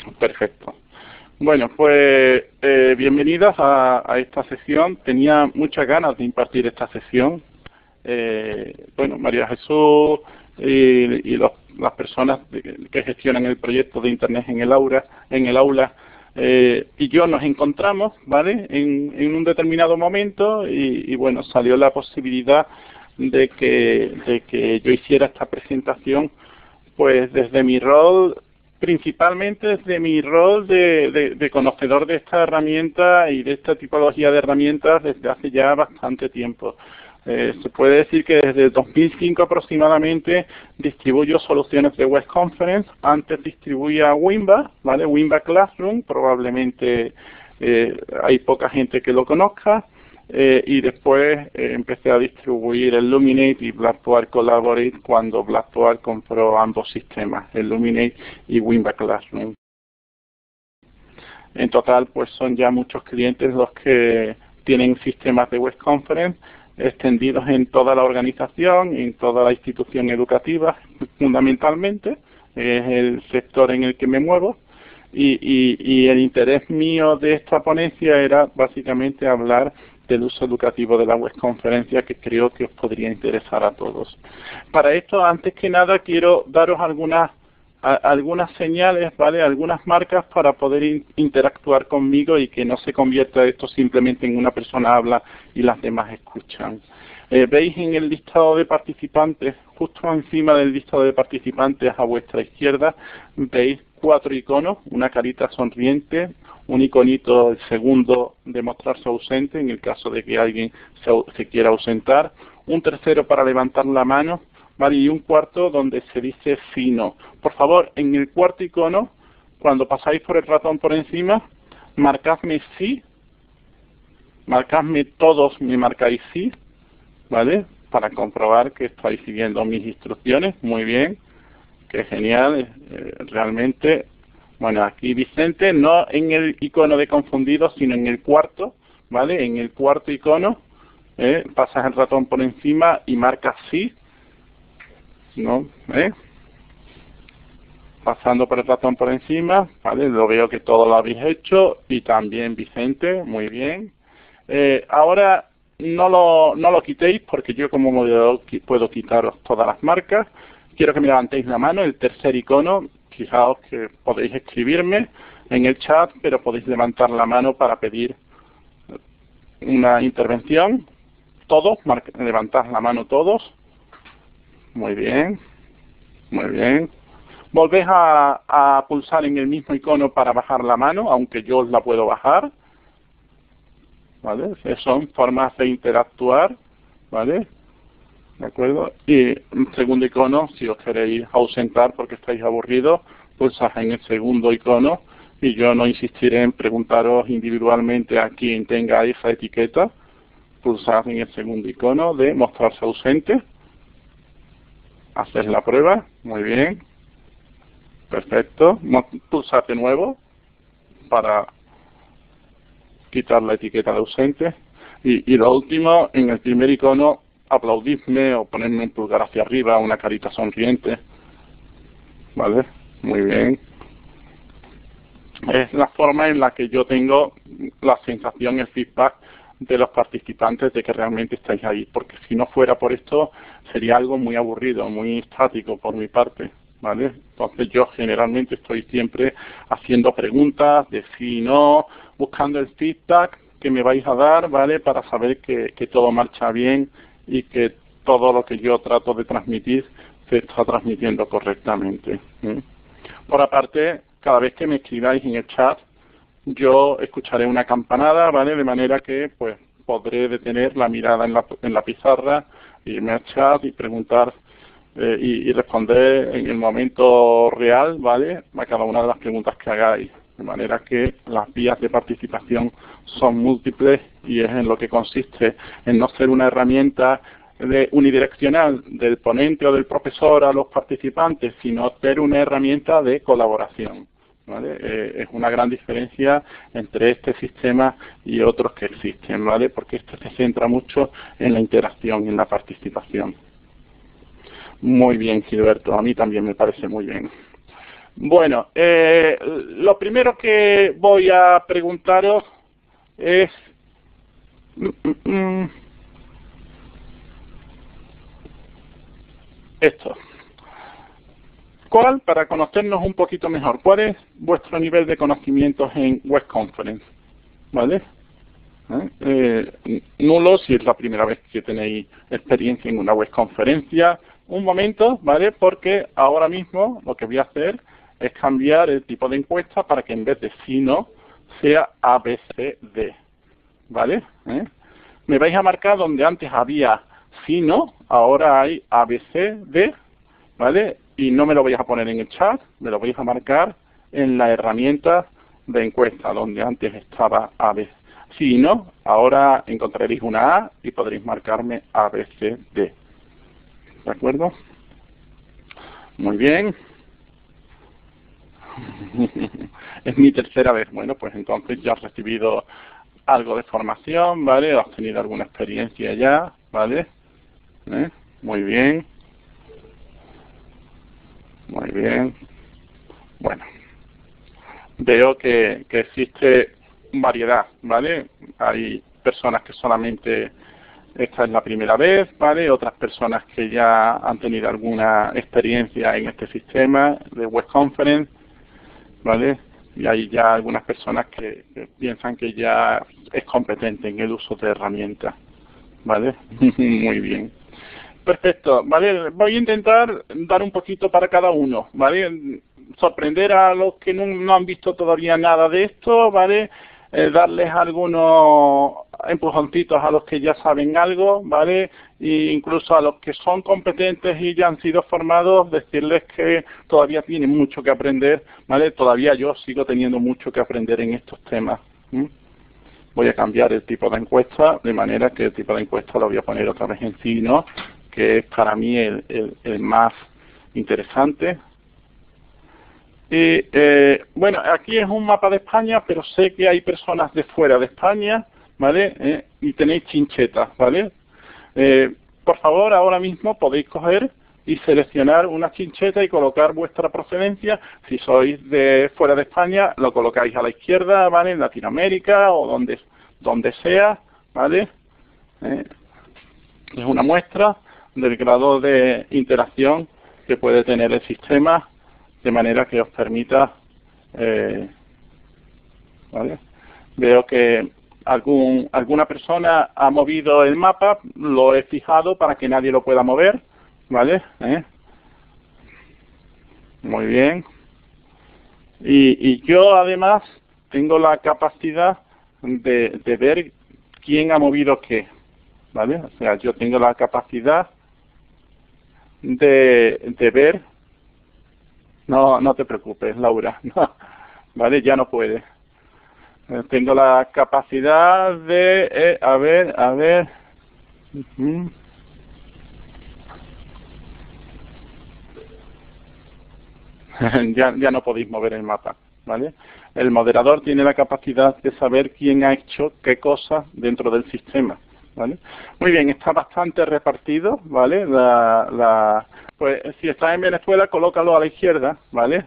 Perfecto. Bueno, pues bienvenidas a esta sesión. Tenía muchas ganas de impartir esta sesión. Bueno, María Jesús y las personas que gestionan el proyecto de Internet en el aula, y yo nos encontramos, ¿vale?, en un determinado momento y bueno, salió la posibilidad de que yo hiciera esta presentación, pues desde mi rol, principalmente desde mi rol de conocedor de esta herramienta y de esta tipología de herramientas desde hace ya bastante tiempo. Se puede decir que desde 2005 aproximadamente distribuyo soluciones de Web Conference. Antes distribuía Wimba, ¿vale? Wimba Classroom, probablemente hay poca gente que lo conozca. Y después empecé a distribuir Illuminate y Blackboard Collaborate cuando Blackboard compró ambos sistemas, Illuminate y Wimba Classroom. En total, pues son ya muchos clientes los que tienen sistemas de Web Conference extendidos en toda la organización, en toda la institución educativa, fundamentalmente, es el sector en el que me muevo. Y el interés mío de esta ponencia era básicamente hablar del uso educativo de la web conferencia, que creo que os podría interesar a todos. Para esto, antes que nada, quiero daros algunas señales, ¿vale?, algunas marcas para poder interactuar conmigo y que no se convierta esto simplemente en una persona habla y las demás escuchan. Veis en el listado de participantes, justo encima del listado de participantes a vuestra izquierda, veis 4 iconos, una carita sonriente, un iconito, el segundo, de mostrarse ausente, en el caso de que alguien se quiera ausentar, un tercero para levantar la mano, ¿vale?, y un cuarto donde se dice sí, no. Por favor, en el cuarto icono, cuando pasáis por el ratón por encima, marcadme sí, marcadme todos, me marcáis sí, ¿vale?, para comprobar que estáis siguiendo mis instrucciones. Muy bien, qué genial, realmente. Bueno, aquí Vicente, no en el icono de confundido, sino en el cuarto, ¿vale? En el cuarto icono, pasas el ratón por encima y marcas sí, ¿no? Pasando por el ratón por encima, ¿vale? Lo veo que todo lo habéis hecho, y también Vicente, muy bien. Ahora no lo quitéis, porque yo como moderador puedo quitaros todas las marcas. Quiero que me levantéis la mano, el tercer icono. Fijaos que podéis escribirme en el chat, pero podéis levantar la mano para pedir una intervención. Todos, levantad la mano todos. Muy bien, muy bien. Volvéis a pulsar en el mismo icono para bajar la mano, aunque yo os la puedo bajar, ¿vale? Son formas de interactuar, ¿vale? ¿De acuerdo? Y el segundo icono, si os queréis ausentar porque estáis aburridos, pulsad en el segundo icono, y yo no insistiré en preguntaros individualmente a quien tenga esa etiqueta. Pulsad en el segundo icono de mostrarse ausente. Haced la prueba. Muy bien. Perfecto. Pulsad de nuevo para quitar la etiqueta de ausente. Y lo último, en el primer icono, aplaudidme o ponerme un pulgar hacia arriba, una carita sonriente, ¿vale? Muy bien. Es la forma en la que yo tengo la sensación, el feedback de los participantes de que realmente estáis ahí, porque si no fuera por esto sería algo muy aburrido, muy estático por mi parte, ¿vale? Entonces yo generalmente estoy siempre haciendo preguntas de sí y no, buscando el feedback que me vais a dar, ¿vale?, para saber que todo marcha bien y que todo lo que yo trato de transmitir se está transmitiendo correctamente. Por aparte, cada vez que me escribáis en el chat, yo escucharé una campanada, ¿vale?, de manera que pues podré detener la mirada en la pizarra, irme al chat y preguntar y responder en el momento real, ¿vale?, a cada una de las preguntas que hagáis. De manera que las vías de participación son múltiples, y es en lo que consiste en no ser una herramienta unidireccional del ponente o del profesor a los participantes, sino ser una herramienta de colaboración, ¿vale? Es una gran diferencia entre este sistema y otros que existen, ¿vale?, porque este se centra mucho en la interacción, en la participación. Muy bien, Gilberto, a mí también me parece muy bien. Bueno, lo primero que voy a preguntaros es esto. Para conocernos un poquito mejor, ¿cuál es vuestro nivel de conocimientos en Web Conference? ¿Vale? Nulo si es la primera vez que tenéis experiencia en una web conferencia. Un momento, ¿vale? Porque ahora mismo lo que voy a hacer es cambiar el tipo de encuesta para que en vez de sí, no, sea ABCD, ¿vale? Me vais a marcar donde antes había sí, no, ahora hay ABCD, ¿vale? Y no me lo vais a poner en el chat, me lo vais a marcar en la herramienta de encuesta, donde antes estaba ABC. Si no, ahora encontraréis una A y podréis marcarme ABCD. ¿De acuerdo? Muy bien. Es mi tercera vez. Bueno, pues entonces ya has recibido algo de formación, ¿vale? Has tenido alguna experiencia ya, ¿vale? Muy bien. Muy bien. Bueno. Veo que existe variedad, ¿vale? Hay personas que solamente esta es la primera vez, ¿vale? Otras personas que ya han tenido alguna experiencia en este sistema de web conference, ¿vale? Y hay ya algunas personas que piensan que ya es competente en el uso de herramientas, ¿vale? Muy bien. Perfecto, ¿vale? Voy a intentar dar un poquito para cada uno, ¿vale? Sorprender a los que no han visto todavía nada de esto, ¿vale? Darles algunos empujoncitos a los que ya saben algo, ¿vale? E incluso a los que son competentes y ya han sido formados, decirles que todavía tienen mucho que aprender, ¿vale? Todavía yo sigo teniendo mucho que aprender en estos temas. Voy a cambiar el tipo de encuesta, de manera que el tipo de encuesta lo voy a poner otra vez en sí, ¿no? Que es para mí el más interesante. Y bueno, aquí es un mapa de España, pero sé que hay personas de fuera de España, ¿vale? Y tenéis chinchetas, ¿vale? Por favor, ahora mismo podéis coger y seleccionar una chincheta y colocar vuestra procedencia. Si sois de fuera de España, lo colocáis a la izquierda, ¿vale? En Latinoamérica o donde sea, ¿vale? Es una muestra del grado de interacción que puede tener el sistema, de manera que os permita, ¿vale? Veo que alguna persona ha movido el mapa, lo he fijado para que nadie lo pueda mover, ¿vale? Muy bien. Y yo además tengo la capacidad de ver quién ha movido qué, ¿vale? O sea, yo tengo la capacidad de ver. No te preocupes, Laura. No, vale, ya no puede. Tengo la capacidad de... a ver. Ya no podéis mover el mapa, ¿vale? El moderador tiene la capacidad de saber quién ha hecho qué cosa dentro del sistema, ¿vale? Muy bien, está bastante repartido, ¿vale? Pues si estás en Venezuela, colócalo a la izquierda, ¿vale?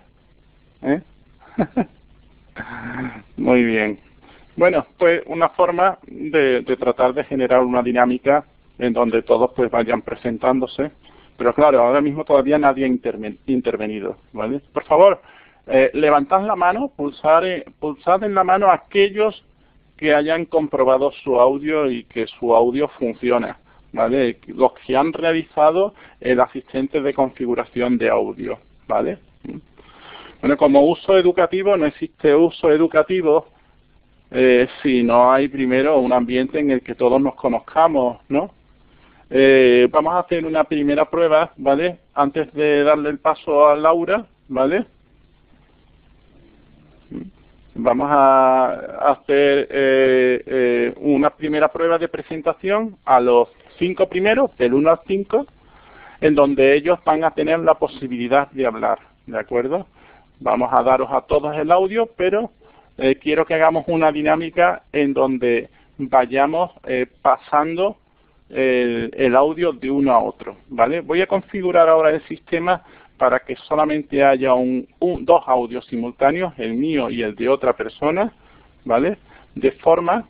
Muy bien. Bueno, pues una forma de tratar de generar una dinámica en donde todos pues vayan presentándose. Pero claro, ahora mismo todavía nadie ha intervenido, ¿vale? Por favor, levantad la mano, pulsad en la mano a aquellos que hayan comprobado su audio y que su audio funciona, ¿vale? Los que han realizado el asistente de configuración de audio, ¿vale? Bueno, como uso educativo, no existe uso educativo si no hay primero un ambiente en el que todos nos conozcamos, ¿no? Vamos a hacer una primera prueba, ¿vale? Antes de darle el paso a Laura, ¿vale? Vamos a hacer una primera prueba de presentación a los 5 primeros, del 1 al 5, en donde ellos van a tener la posibilidad de hablar, ¿de acuerdo? Vamos a daros a todos el audio, pero quiero que hagamos una dinámica en donde vayamos pasando el audio de uno a otro, ¿vale? Voy a configurar ahora el sistema para que solamente haya dos audios simultáneos, el mío y el de otra persona, ¿vale? De forma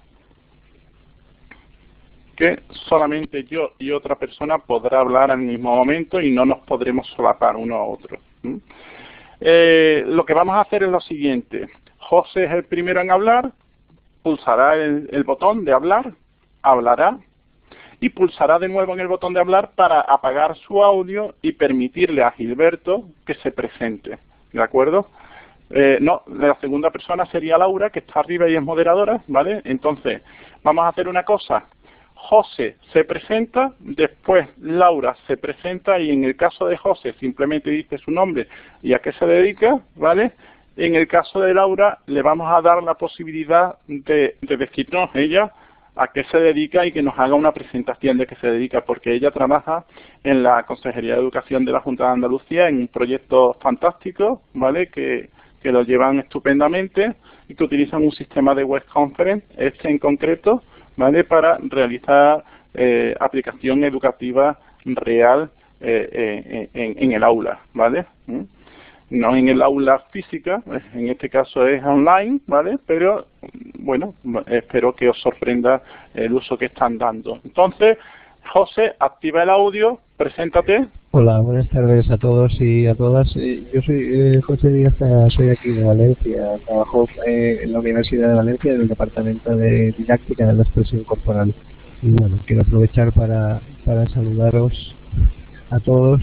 que solamente yo y otra persona podrá hablar al mismo momento y no nos podremos solapar uno a otro. Lo que vamos a hacer es lo siguiente. José es el primero en hablar, pulsará el botón de hablar, hablará, y pulsará de nuevo en el botón de hablar para apagar su audio y permitirle a Gilberto que se presente. ¿De acuerdo? No, la segunda persona sería Laura, que está arriba y es moderadora, ¿vale? Entonces, vamos a hacer una cosa. José se presenta, después Laura se presenta y en el caso de José simplemente dice su nombre y a qué se dedica, ¿vale? En el caso de Laura le vamos a dar la posibilidad de decirnos ella a qué se dedica y que nos haga una presentación de qué se dedica, porque ella trabaja en la Consejería de Educación de la Junta de Andalucía en un proyecto fantástico, ¿vale? Que lo llevan estupendamente y que utilizan un sistema de web conference, en concreto, ¿vale? Para realizar aplicación educativa real en el aula, ¿vale? No en el aula física, en este caso es online, ¿vale? Pero, bueno, espero que os sorprenda el uso que están dando. Entonces, José, activa el audio, preséntate. Hola, buenas tardes a todos y a todas. Yo soy José Díaz, soy aquí de Valencia. Trabajo en la Universidad de Valencia en el Departamento de Didáctica de la Expresión Corporal. Y bueno, quiero aprovechar para saludaros a todos.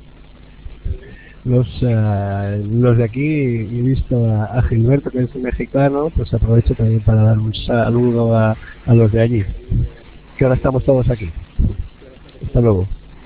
Los de aquí, he visto a Gilberto, que es mexicano, pues aprovecho también para dar un saludo a los de allí, que ahora estamos todos aquí. Hasta luego.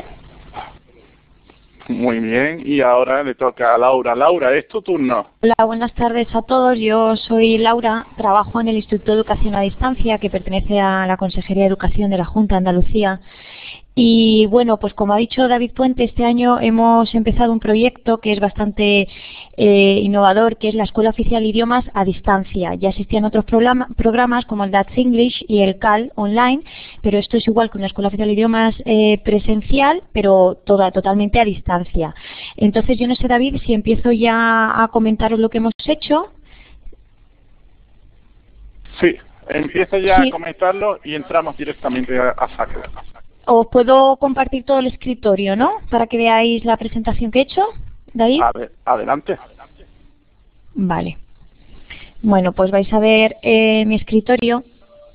Muy bien, y ahora le toca a Laura. Laura, es tu turno. Hola, buenas tardes a todos. Yo soy Laura, trabajo en el Instituto de Educación a Distancia, que pertenece a la Consejería de Educación de la Junta de Andalucía. Y bueno, pues como ha dicho David Puente, este año hemos empezado un proyecto que es bastante innovador, que es la Escuela Oficial de Idiomas a Distancia. Ya existían otros programas como el That's English y el CAL online, pero esto es igual que una Escuela Oficial de Idiomas presencial, pero totalmente a distancia. Entonces yo no sé, David, si empiezo ya a comentaros lo que hemos hecho. Sí, empieza ya a comentarlo y entramos directamente a saco. Os puedo compartir todo el escritorio, ¿no? Para que veáis la presentación que he hecho, David. A ver, adelante. Vale. Bueno, pues vais a ver mi escritorio.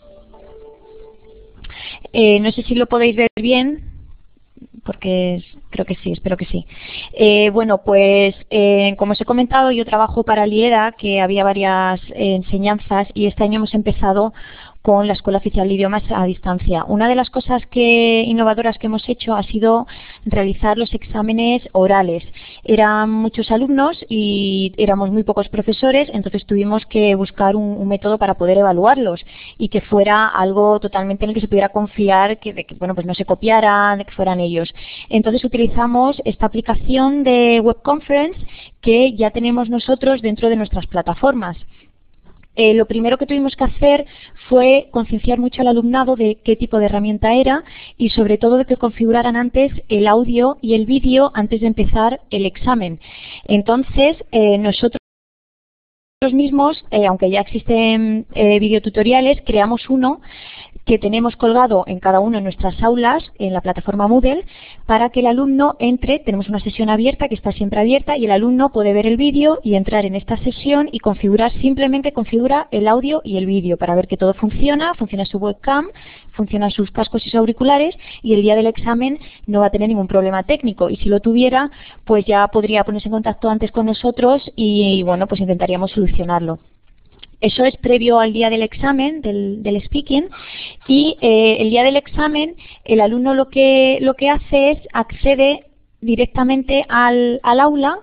No sé si lo podéis ver bien, porque creo que sí, espero que sí. Bueno, pues como os he comentado, yo trabajo para Lieda, que había varias enseñanzas, y este año hemos empezado con la Escuela Oficial de Idiomas a Distancia. Una de las cosas innovadoras que hemos hecho ha sido realizar los exámenes orales. Eran muchos alumnos y éramos muy pocos profesores, entonces tuvimos que buscar un método para poder evaluarlos y que fuera algo totalmente en el que se pudiera confiar, que bueno, pues no se copiaran, de que fueran ellos. Entonces utilizamos esta aplicación de web conference que ya tenemos nosotros dentro de nuestras plataformas. Lo primero que tuvimos que hacer fue concienciar mucho al alumnado de qué tipo de herramienta era y sobre todo de que configuraran antes el audio y el vídeo antes de empezar el examen. Entonces, nosotros mismos, aunque ya existen videotutoriales, creamos uno que tenemos colgado en cada uno de nuestras aulas en la plataforma Moodle para que el alumno entre. Tenemos una sesión abierta que está siempre abierta y el alumno puede ver el vídeo y entrar en esta sesión y simplemente configura el audio y el vídeo para ver que todo funciona su webcam, funcionan sus cascos y sus auriculares, y el día del examen no va a tener ningún problema técnico, y si lo tuviera pues ya podría ponerse en contacto antes con nosotros y bueno, pues intentaríamos solucionarlo. Eso es previo al día del examen, del speaking, y el día del examen el alumno lo que hace es accede directamente al aula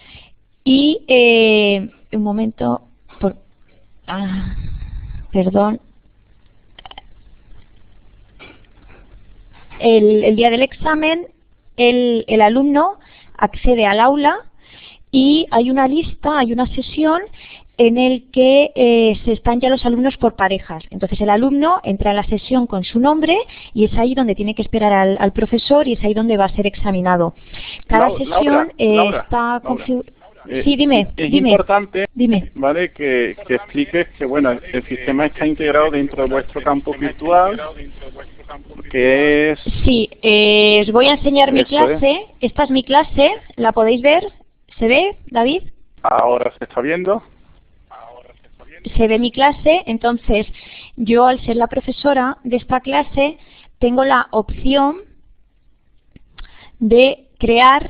y, un momento, perdón, el día del examen el alumno accede al aula y hay una lista, hay una sesión en el que se están ya los alumnos por parejas. Entonces el alumno entra en la sesión con su nombre y es ahí donde tiene que esperar al profesor y es ahí donde va a ser examinado. Cada sesión está configurada. Sí, dime. Es dime, importante, dime. ¿vale? Que expliques que, bueno, el sistema está integrado dentro de vuestro campus virtual, que es... Sí, os voy a enseñar mi clase. Esta es mi clase, ¿la podéis ver? ¿Se ve, David? Ahora se está viendo. Se ve mi clase, entonces yo al ser la profesora de esta clase tengo la opción de crear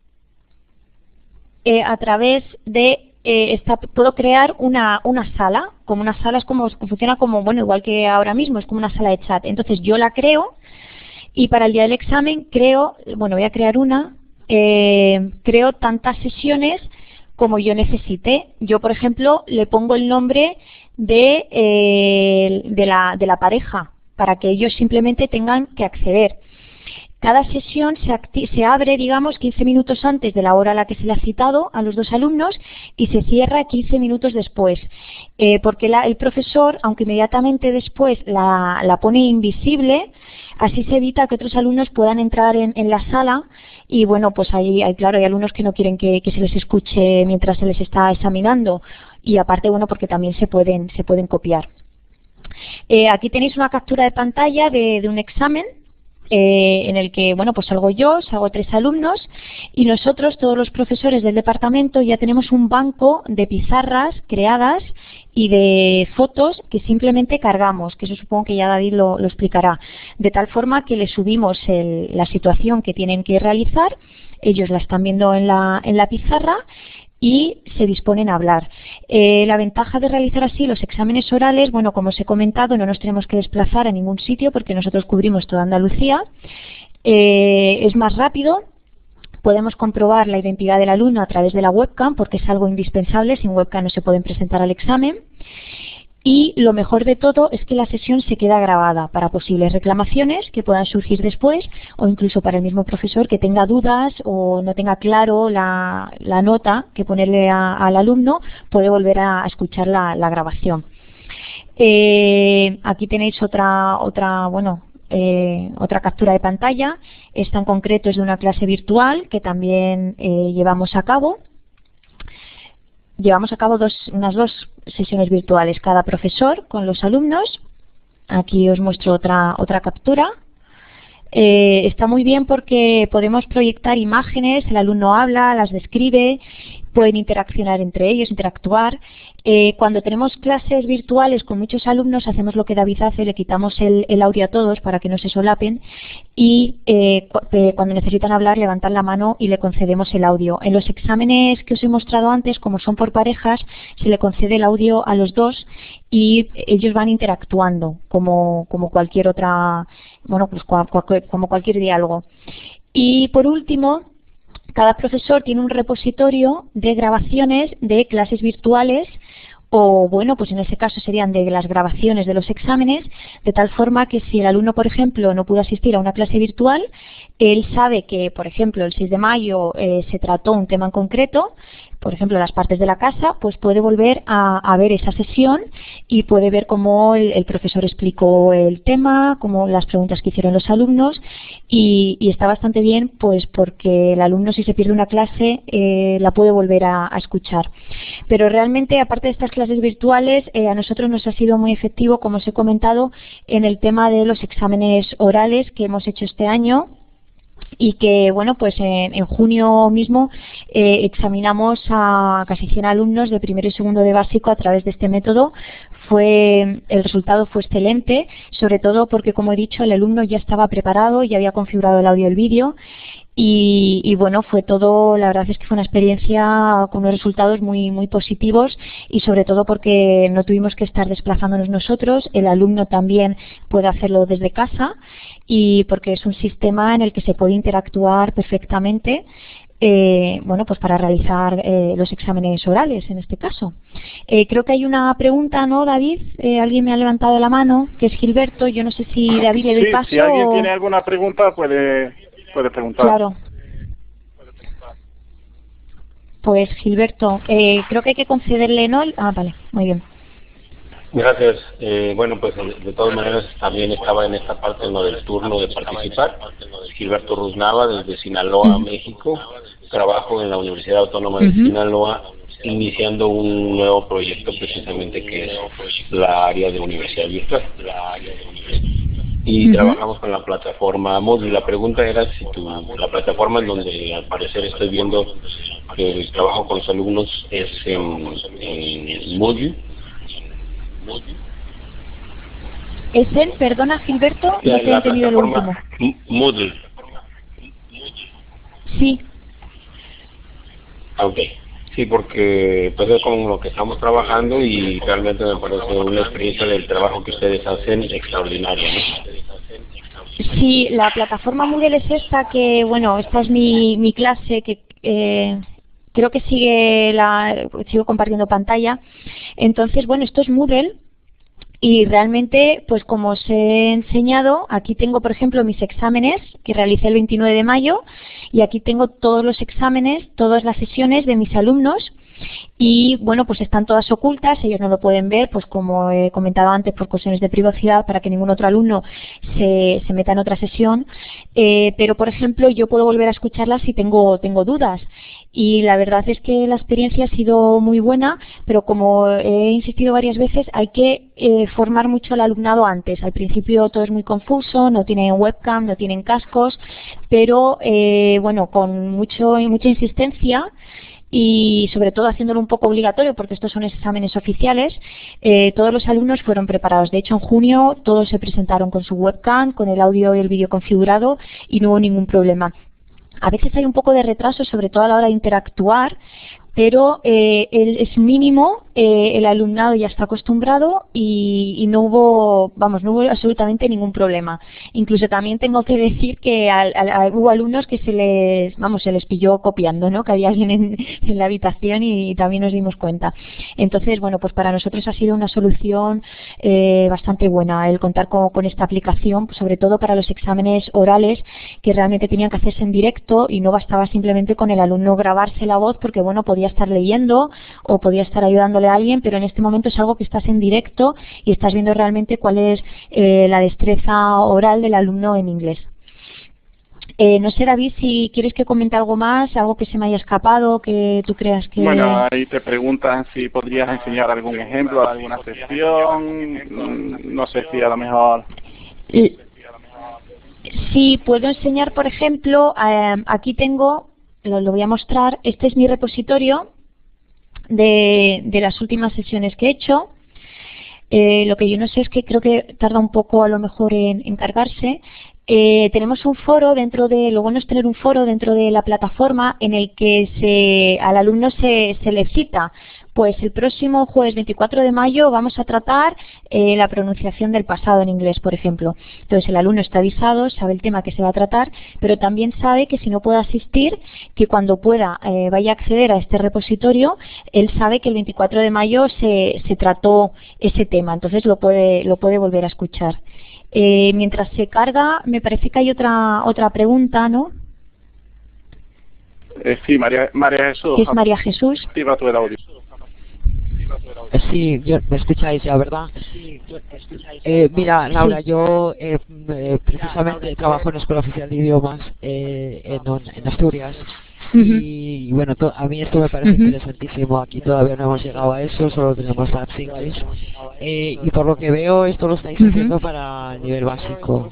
a través de puedo crear una sala. Como una sala es como funciona como, bueno, igual que ahora mismo, es como una sala de chat. Entonces yo la creo y para el día del examen voy a crear creo tantas sesiones como yo necesite. Yo, por ejemplo, le pongo el nombre de la pareja para que ellos simplemente tengan que acceder. Cada sesión se abre, digamos, 15 minutos antes de la hora a la que se le ha citado a los dos alumnos y se cierra 15 minutos después. Porque el profesor, aunque inmediatamente después la pone invisible, así se evita que otros alumnos puedan entrar en la sala y, bueno, pues hay alumnos que no quieren que se les escuche mientras se les está examinando y aparte, bueno, porque también se pueden copiar. Aquí tenéis una captura de pantalla de un examen en el que, bueno, pues salgo 3 alumnos y nosotros, todos los profesores del departamento, ya tenemos un banco de pizarras creadas y de fotos que simplemente cargamos, que eso supongo que ya David lo explicará, de tal forma que les subimos la situación que tienen que realizar, ellos la están viendo en la pizarra y se disponen a hablar. La ventaja de realizar así los exámenes orales, bueno, como os he comentado, no nos tenemos que desplazar a ningún sitio porque nosotros cubrimos toda Andalucía. Es más rápido, podemos comprobar la identidad del alumno a través de la webcam porque es algo indispensable, sin webcam no se pueden presentar al examen. Y lo mejor de todo es que la sesión se queda grabada para posibles reclamaciones que puedan surgir después o incluso para el mismo profesor que tenga dudas o no tenga claro la nota que ponerle al alumno, puede volver a escuchar la grabación. Aquí tenéis otra captura de pantalla. Esta en concreto es de una clase virtual que también llevamos a cabo. Llevamos a cabo unas dos sesiones virtuales cada profesor con los alumnos. Aquí os muestro otra captura. Está muy bien porque podemos proyectar imágenes, el alumno habla, las describe, pueden interaccionar entre ellos, interactuar. Cuando tenemos clases virtuales con muchos alumnos hacemos lo que David hace, le quitamos el audio a todos para que no se solapen y cuando necesitan hablar levantan la mano y le concedemos el audio. En los exámenes que os he mostrado antes, como son por parejas, se le concede el audio a los dos y ellos van interactuando como cualquier otra, bueno, pues como cualquier diálogo. Y por último, cada profesor tiene un repositorio de grabaciones de clases virtuales o, bueno, pues en ese caso serían de las grabaciones de los exámenes, de tal forma que si el alumno, por ejemplo, no pudo asistir a una clase virtual, él sabe que, por ejemplo, el 6 de mayo se trató un tema en concreto, por ejemplo, las partes de la casa, pues puede volver a ver esa sesión y puede ver cómo el profesor explicó el tema, cómo las preguntas que hicieron los alumnos y está bastante bien pues porque el alumno si se pierde una clase la puede volver a escuchar. Pero realmente, aparte de estas clases virtuales, a nosotros nos ha sido muy efectivo, como os he comentado, en el tema de los exámenes orales que hemos hecho este año. Y que, bueno, pues en junio mismo examinamos a casi 100 alumnos de primero y segundo de básico a través de este método. El resultado fue excelente, sobre todo porque, como he dicho, el alumno ya estaba preparado, ya había configurado el audio y el vídeo. Y bueno, fue todo, la verdad es que fue una experiencia con unos resultados muy, muy positivos y sobre todo porque no tuvimos que estar desplazándonos nosotros, el alumno también puede hacerlo desde casa y porque es un sistema en el que se puede interactuar perfectamente, bueno, pues para realizar los exámenes orales en este caso. Creo que hay una pregunta, ¿no, David? Alguien me ha levantado la mano, que es Gilberto, yo no sé si David le doy paso. Si alguien tiene alguna pregunta puede preguntar. Claro. Pues Gilberto, creo que hay que concederle, ¿no? Vale, muy bien. Gracias. Bueno, pues de todas maneras también estaba en esta parte en lo del turno de participar. Gilberto Ruznava, desde Sinaloa, México. Trabajo en la Universidad Autónoma de Sinaloa, iniciando un nuevo proyecto precisamente que es la área de universidad virtual. Y trabajamos con la plataforma Moodle. La pregunta era si la plataforma en donde al parecer estoy viendo que el trabajo con los alumnos es en Moodle. ¿Es él? Perdona, Gilberto, no te he entendido lo último. Moodle. Sí. Ok. Sí, porque pues es con lo que estamos trabajando y realmente me parece una experiencia del trabajo que ustedes hacen extraordinaria, ¿no? Sí, la plataforma Moodle es esta que, bueno, esta es mi clase que creo que sigo compartiendo pantalla. Entonces, bueno, esto es Moodle y realmente, pues como os he enseñado, aquí tengo, por ejemplo, mis exámenes que realicé el 29 de mayo y aquí tengo todos los exámenes, todas las sesiones de mis alumnos. Y bueno, pues están todas ocultas, ellos no lo pueden ver, pues como he comentado antes, por cuestiones de privacidad, para que ningún otro alumno se meta en otra sesión, pero por ejemplo yo puedo volver a escucharlas si tengo dudas. Y la verdad es que la experiencia ha sido muy buena, pero como he insistido varias veces, hay que formar mucho al alumnado antes. Al principio todo es muy confuso, no tienen webcam, no tienen cascos, pero bueno, con mucha insistencia y sobre todo haciéndolo un poco obligatorio porque estos son exámenes oficiales, todos los alumnos fueron preparados. De hecho, en junio todos se presentaron con su webcam, con el audio y el vídeo configurado y no hubo ningún problema. A veces hay un poco de retraso, sobre todo a la hora de interactuar, pero es mínimo, el alumnado ya está acostumbrado y no hubo absolutamente ningún problema. Incluso también tengo que decir que hubo alumnos que se les pilló copiando, ¿no? Que había alguien en la habitación y también nos dimos cuenta. Entonces, bueno, pues para nosotros ha sido una solución bastante buena el contar con esta aplicación, sobre todo para los exámenes orales que realmente tenían que hacerse en directo y no bastaba simplemente con el alumno grabarse la voz porque, bueno, podía estar leyendo o podía estar ayudándole a alguien, pero en este momento es algo que estás en directo y estás viendo realmente cuál es la destreza oral del alumno en inglés. No sé, David, si quieres que comente algo más, algo que se me haya escapado, que tú creas que... Bueno, ahí te preguntan si podrías enseñar algún ejemplo de alguna sesión, no sé si a lo mejor... Sí, puedo enseñar, por ejemplo, aquí tengo, lo voy a mostrar, este es mi repositorio de las últimas sesiones que he hecho. Lo que yo no sé es que creo que tarda un poco a lo mejor en cargarse. Tenemos un foro lo bueno es tener un foro dentro de la plataforma en el que al alumno se le cita. Pues el próximo jueves 24 de mayo vamos a tratar la pronunciación del pasado en inglés, por ejemplo. Entonces el alumno está avisado, sabe el tema que se va a tratar, pero también sabe que si no puede asistir, que cuando pueda vaya a acceder a este repositorio, él sabe que el 24 de mayo se trató ese tema, entonces lo puede volver a escuchar. Mientras se carga, me parece que hay otra pregunta, ¿no? Sí, María Jesús. ¿Qué es María Jesús? Activa tu audio. Sí, me escucháis ya, ¿verdad? Mira, Laura, yo precisamente trabajo en la Escuela Oficial de Idiomas en Asturias. Y bueno, a mí esto me parece interesantísimo. Aquí todavía no hemos llegado a eso, solo tenemos Labs English. Y por lo que veo, esto lo estáis haciendo para el nivel básico.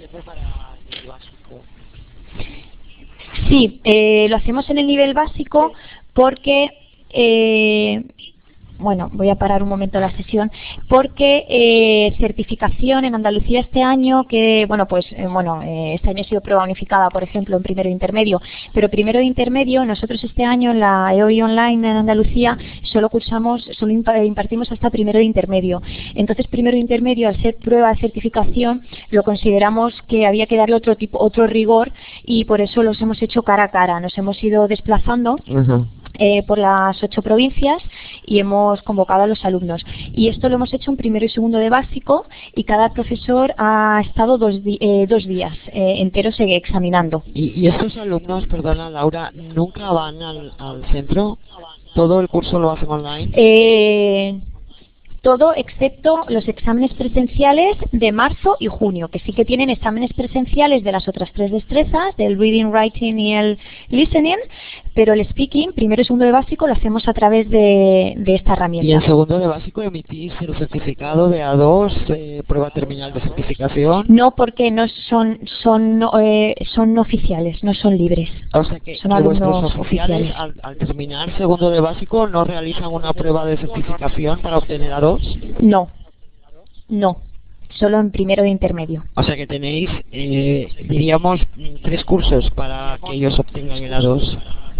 Sí, lo hacemos en el nivel básico porque... bueno, voy a parar un momento la sesión porque certificación en Andalucía este año, que este año ha sido prueba unificada, por ejemplo, en primero de intermedio, pero primero de intermedio, nosotros este año en la EOI Online en Andalucía solo impartimos hasta primero de intermedio. Entonces, primero de intermedio, al ser prueba de certificación, lo consideramos que había que darle otro rigor y por eso los hemos hecho cara a cara. Nos hemos ido desplazando por las 8 provincias y hemos convocado a los alumnos. Y esto lo hemos hecho en primero y segundo de básico y cada profesor ha estado 2 días enteros examinando. ¿Y estos alumnos, perdona Laura, nunca van al centro? ¿Todo el curso lo hacen online? Todo excepto los exámenes presenciales de marzo y junio, que sí que tienen exámenes presenciales de las otras 3 destrezas, del reading, writing y el listening, pero el speaking, primero y segundo de básico, lo hacemos a través de esta herramienta. ¿Y en segundo de básico emitís el certificado de A2, prueba terminal de certificación? No, porque no son no oficiales, no son libres. O sea que son alumnos oficiales al terminar segundo de básico no realizan una prueba de certificación para obtener A2. No, solo en primero de intermedio. O sea que tenéis, diríamos, 3 cursos para que ellos obtengan el A2.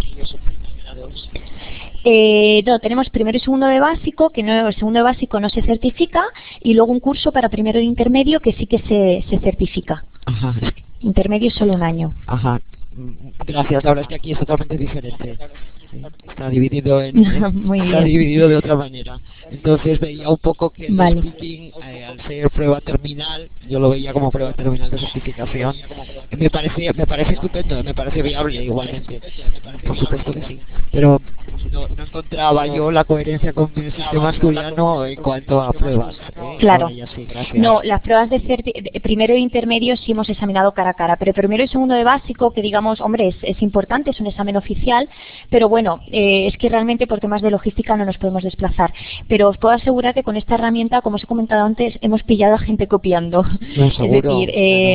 No, tenemos primero y segundo de básico, que no, el segundo de básico no se certifica, y luego un curso para primero de intermedio que sí que se certifica. Ajá. Intermedio es solo 1 año. Ajá. Gracias, ahora es que aquí es totalmente diferente. Está dividido dividido de otra manera. Entonces veía un poco que el speaking, al ser prueba terminal, yo lo veía como prueba terminal de certificación. Me parece estupendo, me parece viable igualmente, por supuesto que sí, pero no encontraba yo la coherencia con el sistema asturiano en cuanto a pruebas. Claro. Sí, no, las pruebas de primero e intermedio sí hemos examinado cara a cara, pero primero y segundo de básico, que digamos, hombre, es importante, es un examen oficial, pero bueno, es que realmente por temas de logística no nos podemos desplazar. Pero os puedo asegurar que con esta herramienta, como os he comentado antes, hemos pillado a gente copiando. No, es decir,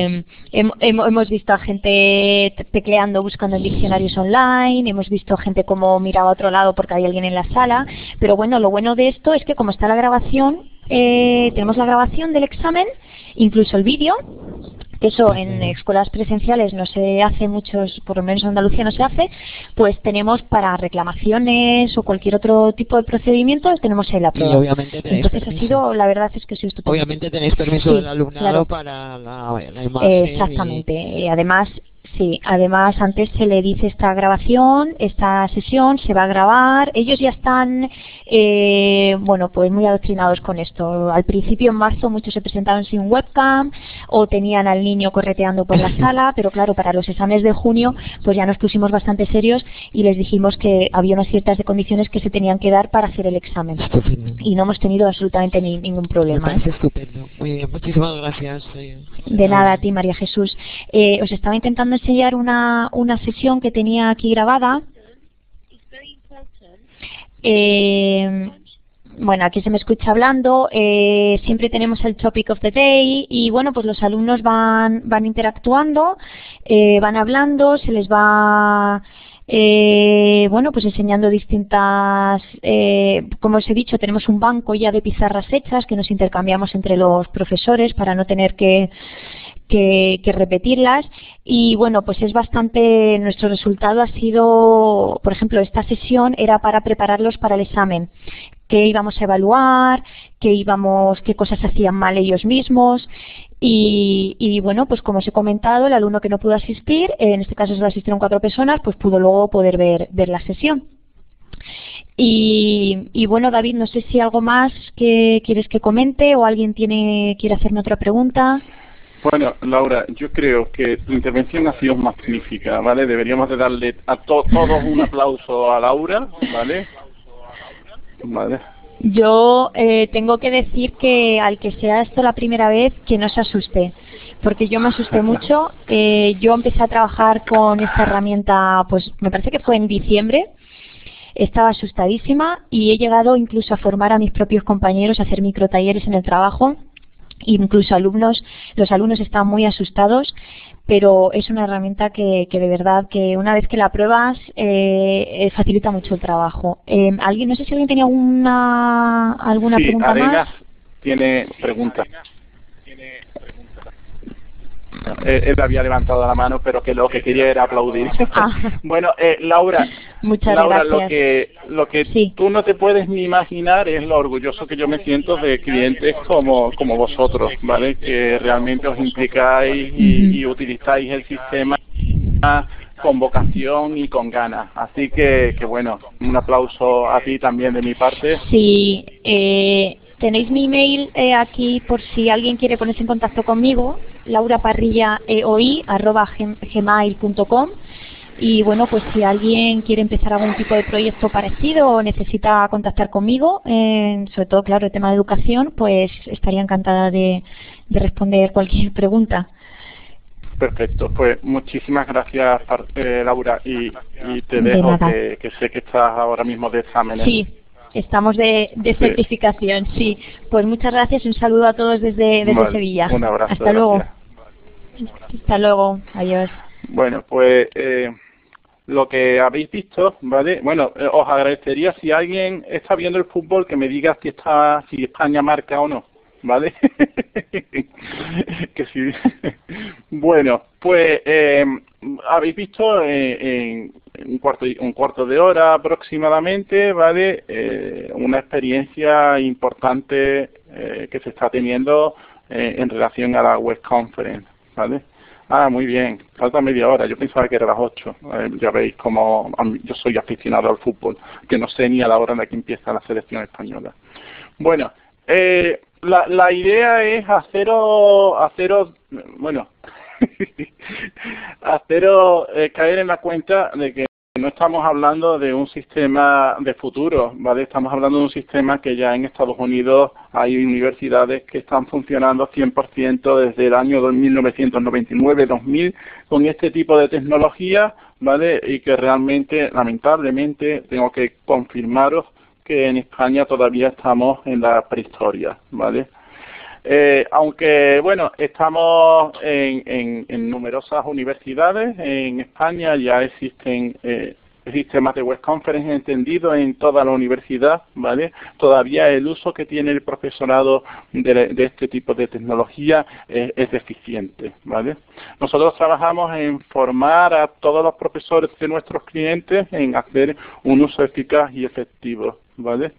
hemos visto a gente tecleando, buscando en diccionarios online, hemos visto gente como miraba a otro lado porque había alguien en la sala. Pero bueno, lo bueno de esto es que como está la grabación, tenemos la grabación del examen, incluso el vídeo. Eso en escuelas presenciales no se hace muchos, por lo menos en Andalucía no se hace, pues tenemos para reclamaciones o cualquier otro tipo de procedimientos, tenemos ahí la prueba. Y obviamente tenéis permiso. La verdad es que sí, estupendo. Obviamente tenéis permiso del alumnado, claro, para la imagen. Exactamente, además, sí, además antes se le dice esta grabación, esta sesión se va a grabar, ellos ya están, bueno, pues muy adoctrinados con esto. Al principio en marzo muchos se presentaron sin webcam o tenían al niño correteando por la sala, pero claro, para los exámenes de junio pues ya nos pusimos bastante serios y les dijimos que había unas ciertas de condiciones que se tenían que dar para hacer el examen. Estupendo. Y no hemos tenido absolutamente ningún problema. Me parece estupendo. Muy bien, muchísimas gracias. De nada, a ti, María Jesús. Os estaba intentando enseñar una sesión que tenía aquí grabada. Bueno, aquí se me escucha hablando, siempre tenemos el topic of the day y bueno, pues los alumnos van interactuando, van hablando, se les va bueno, pues enseñando distintas, como os he dicho, tenemos un banco ya de pizarras hechas que nos intercambiamos entre los profesores para no tener que repetirlas y bueno, pues es bastante, nuestro resultado ha sido, por ejemplo, esta sesión era para prepararlos para el examen, qué íbamos a evaluar, qué cosas hacían mal ellos mismos y bueno, pues como os he comentado, el alumno que no pudo asistir, en este caso solo asistieron 4 personas, pues pudo luego poder ver la sesión. Y bueno, David, no sé si algo más que quieres que comente o alguien quiere hacerme otra pregunta. Bueno, Laura, yo creo que tu intervención ha sido magnífica, ¿vale? Deberíamos de darle a todos un aplauso a Laura, ¿vale? Vale. Yo tengo que decir que al que sea esto la primera vez, que no se asuste, porque yo me asusté mucho. Yo empecé a trabajar con esta herramienta, pues me parece que fue en diciembre. Estaba asustadísima y he llegado incluso a formar a mis propios compañeros, a hacer microtalleres en el trabajo. Incluso los alumnos están muy asustados, pero es una herramienta que de verdad que una vez que la pruebas facilita mucho el trabajo. ¿Alguien, no sé si alguien tenía alguna pregunta Arenas más? Tiene pregunta. Él había levantado la mano, pero que lo que quería era aplaudir. Bueno, Laura, muchas gracias. Lo que sí. Tú no te puedes ni imaginar es lo orgulloso que yo me siento de clientes como vosotros, ¿vale? Que realmente os implicáis y utilizáis el sistema con vocación y con ganas. Así que bueno, un aplauso a ti también de mi parte. Sí, tenéis mi email aquí por si alguien quiere ponerse en contacto conmigo, lauraparrillaeoi@gmail.com. Y bueno, pues si alguien quiere empezar algún tipo de proyecto parecido o necesita contactar conmigo, sobre todo, claro, el tema de educación, pues estaría encantada de responder cualquier pregunta. Perfecto, pues muchísimas gracias, Laura, y te dejo, que sé que estás ahora mismo de exámenes. Sí, estamos de certificación, sí. Pues muchas gracias y un saludo a todos desde Vale, Sevilla. un abrazo. Hasta luego. Gracias. Hasta luego, adiós. Bueno, pues lo que habéis visto, ¿vale? Bueno, os agradecería si alguien está viendo el fútbol que me diga si España marca o no, ¿vale? Que sí. Bueno, pues habéis visto en un cuarto de hora aproximadamente, ¿vale? Una experiencia importante que se está teniendo en relación a la Web Conference, ¿vale? Ah, muy bien. Falta media hora. Yo pensaba que era las 8. Ya veis cómo yo soy aficionado al fútbol, que no sé ni a la hora en la que empieza la selección española. Bueno, la idea es haceros bueno, caer en la cuenta de que no estamos hablando de un sistema de futuro, ¿vale? Estamos hablando de un sistema que ya en Estados Unidos hay universidades que están funcionando 100% desde el año 1999-2000 con este tipo de tecnología, ¿vale? Y que realmente, lamentablemente, tengo que confirmaros que en España todavía estamos en la prehistoria, ¿vale? Aunque, bueno, estamos en numerosas universidades, en España ya existen sistemas de web conference entendidos en toda la universidad, ¿vale? Todavía el uso que tiene el profesorado de este tipo de tecnología es deficiente, ¿vale? Nosotros trabajamos en formar a todos los profesores de nuestros clientes en hacer un uso eficaz y efectivo, ¿vale?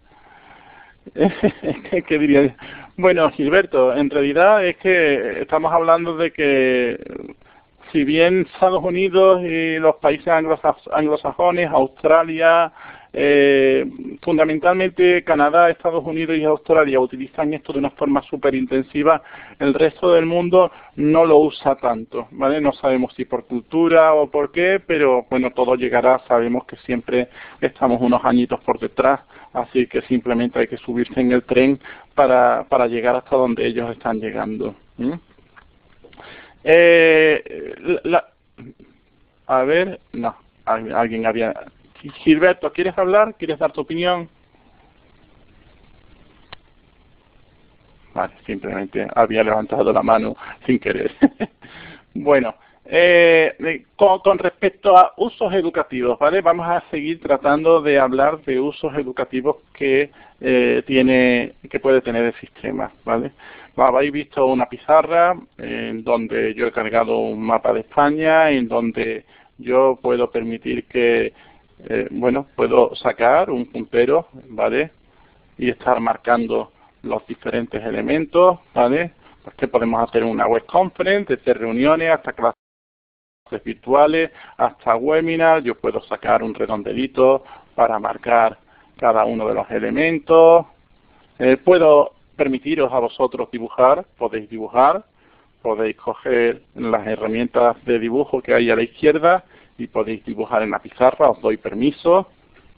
¿Qué diría? Bueno, Gilberto, en realidad es que estamos hablando de que si bien Estados Unidos y los países anglosajones, Australia, fundamentalmente Canadá, Estados Unidos y Australia utilizan esto de una forma súper intensiva, el resto del mundo no lo usa tanto, ¿vale? No sabemos si por cultura o por qué, pero bueno, todo llegará, sabemos que siempre estamos unos añitos por detrás, así que simplemente hay que subirse en el tren para llegar hasta donde ellos están llegando. A ver, no, alguien había... Gilberto, ¿quieres hablar? ¿Quieres dar tu opinión? Vale, simplemente había levantado la mano sin querer. Bueno, con respecto a usos educativos, ¿vale? Vamos a seguir tratando de hablar de usos educativos que puede tener el sistema, ¿vale? Habéis visto una pizarra en donde yo he cargado un mapa de España, en donde yo puedo permitir que, puedo sacar un puntero, ¿vale? Y estar marcando los diferentes elementos, ¿vale? Porque podemos hacer una web conference, desde reuniones hasta clases virtuales, hasta webinars. Yo puedo sacar un redondelito para marcar cada uno de los elementos. Puedo permitiros a vosotros dibujar, podéis coger las herramientas de dibujo que hay a la izquierda y podéis dibujar en la pizarra, os doy permiso.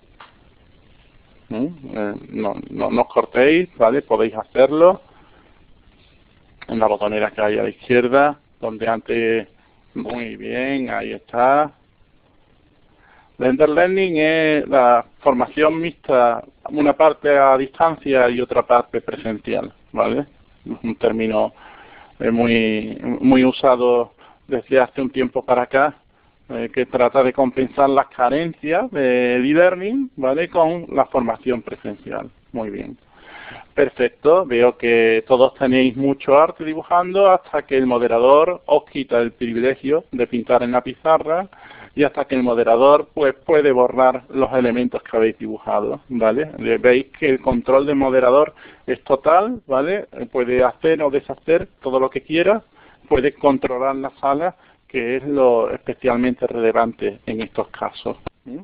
No os cortéis, ¿vale? Podéis hacerlo en la botonera que hay a la izquierda, donde antes... Muy bien, ahí está. Blended Learning es la formación mixta, una parte a distancia y otra parte presencial, ¿vale? Es un término muy usado desde hace un tiempo para acá, que trata de compensar las carencias de e-learning, ¿vale? Con la formación presencial. Muy bien. Perfecto, veo que todos tenéis mucho arte dibujando hasta que el moderador os quita el privilegio de pintar en la pizarra y hasta que el moderador pues puede borrar los elementos que habéis dibujado, ¿vale? Veis que el control del moderador es total, ¿vale? Puede hacer o deshacer todo lo que quiera, puede controlar la sala, que es lo especialmente relevante en estos casos.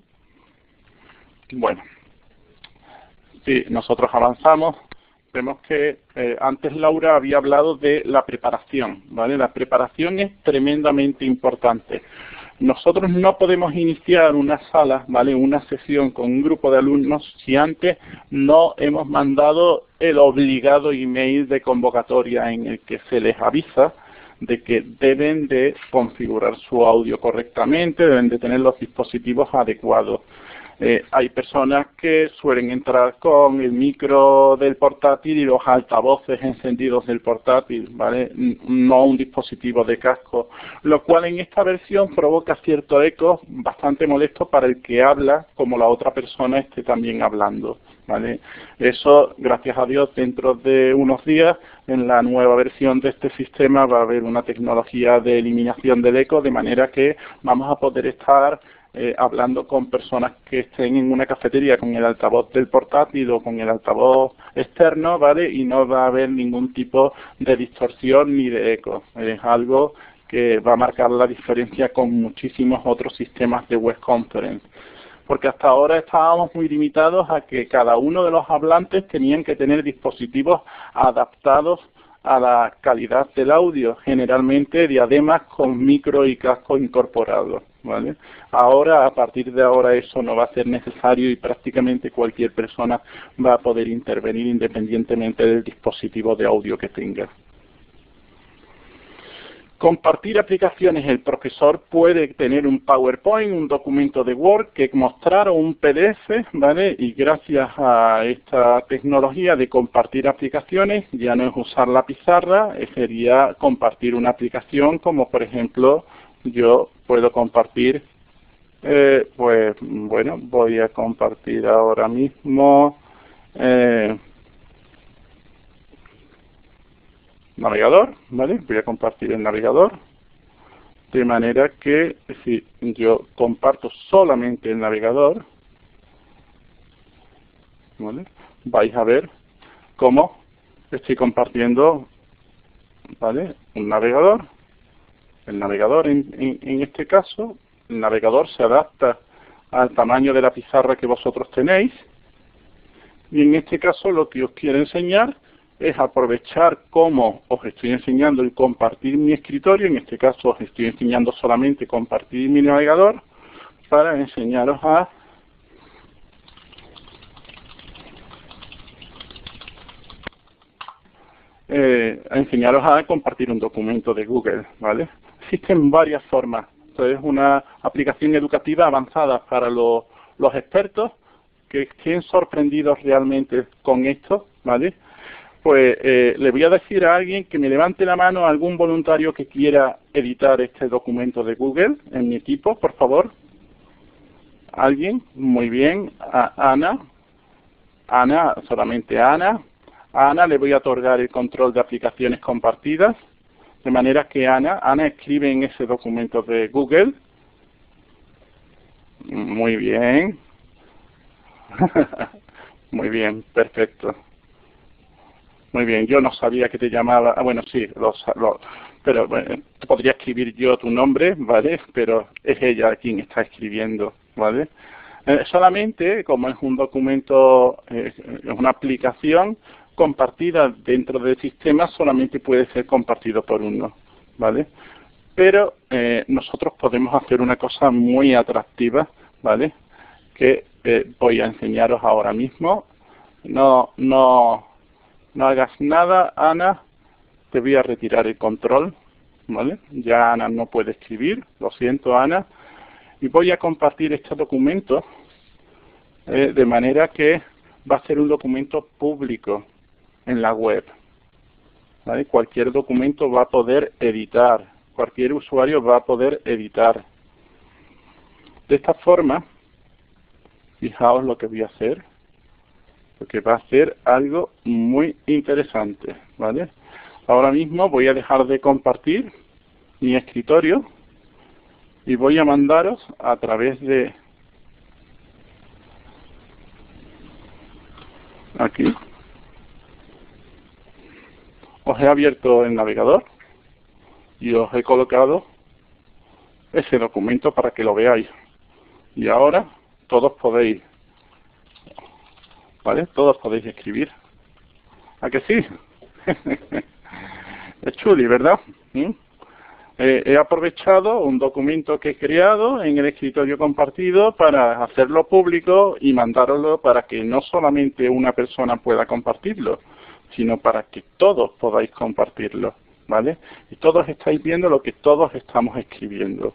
Bueno, si nosotros avanzamos, vemos que antes Laura había hablado de la preparación, ¿vale? La preparación es tremendamente importante. Nosotros no podemos iniciar una sala, ¿vale? Una sesión con un grupo de alumnos si antes no hemos mandado el obligado email de convocatoria en el que se les avisa de que deben de configurar su audio correctamente, deben de tener los dispositivos adecuados. Hay personas que suelen entrar con el micro del portátil y los altavoces encendidos del portátil, ¿vale? No un dispositivo de casco, lo cual en esta versión provoca cierto eco bastante molesto para el que habla, como la otra persona esté también hablando, ¿vale? Eso, gracias a Dios, dentro de unos días, en la nueva versión de este sistema va a haber una tecnología de eliminación del eco, de manera que vamos a poder estar hablando con personas que estén en una cafetería con el altavoz del portátil o con el altavoz externo, ¿vale? Y no va a haber ningún tipo de distorsión ni de eco. Es algo que va a marcar la diferencia con muchísimos otros sistemas de web conference. Porque hasta ahora estábamos muy limitados a que cada uno de los hablantes tenían que tener dispositivos adaptados a la calidad del audio, generalmente diademas con micro y casco incorporados, ¿vale? Ahora, a partir de ahora, eso no va a ser necesario y prácticamente cualquier persona va a poder intervenir independientemente del dispositivo de audio que tenga. Compartir aplicaciones. El profesor puede tener un PowerPoint, un documento de Word que mostrar o un PDF, ¿vale? Y gracias a esta tecnología de compartir aplicaciones, ya no es usar la pizarra, sería compartir una aplicación como por ejemplo yo puedo compartir, pues bueno, voy a compartir ahora mismo navegador, ¿vale? Voy a compartir el navegador, de manera que si yo comparto solamente el navegador, ¿vale? Vais a ver cómo estoy compartiendo, ¿vale? Un navegador. El navegador en este caso, el navegador se adapta al tamaño de la pizarra que vosotros tenéis, y en este caso lo que os quiero enseñar es aprovechar cómo os estoy enseñando el compartir mi escritorio. En este caso os estoy enseñando solamente compartir mi navegador para enseñaros a compartir un documento de Google, ¿vale? Existen varias formas. Esto es una aplicación educativa avanzada para los expertos que estén sorprendidos realmente con esto, ¿vale? Pues le voy a decir a alguien que me levante la mano, a algún voluntario que quiera editar este documento de Google en mi equipo, por favor. ¿Alguien? Muy bien. Ana. Ana, solamente Ana. A Ana le voy a otorgar el control de aplicaciones compartidas, de manera que Ana escribe en ese documento de Google. Muy bien. Muy bien, perfecto. Muy bien, yo no sabía que te llamaba, bueno, sí, pero bueno, podría escribir yo tu nombre, ¿vale? Pero es ella quien está escribiendo, ¿vale? Solamente, como es un documento, es una aplicación compartida dentro del sistema, solamente puede ser compartido por uno, ¿vale? Pero nosotros podemos hacer una cosa muy atractiva, ¿vale? Que voy a enseñaros ahora mismo. No hagas nada, Ana. Te voy a retirar el control, ¿vale? Ya Ana no puede escribir, lo siento, Ana. Y voy a compartir este documento de manera que va a ser un documento público en la web, ¿vale? Cualquier documento va a poder editar, cualquier usuario va a poder editar. De esta forma, fijaos lo que voy a hacer, porque va a ser algo muy interesante, ¿vale? Ahora mismo voy a dejar de compartir mi escritorio y voy a mandaros a través de aquí. Os he abierto el navegador y os he colocado ese documento para que lo veáis. Y ahora todos podéis, ¿vale? Todos podéis escribir. ¿A que sí? Es chuli, ¿verdad? ¿Mm? He aprovechado un documento que he creado en el escritorio compartido para hacerlo público y mandároslo para que no solamente una persona pueda compartirlo, sino para que todos podáis compartirlo, ¿vale? Y todos estáis viendo lo que todos estamos escribiendo.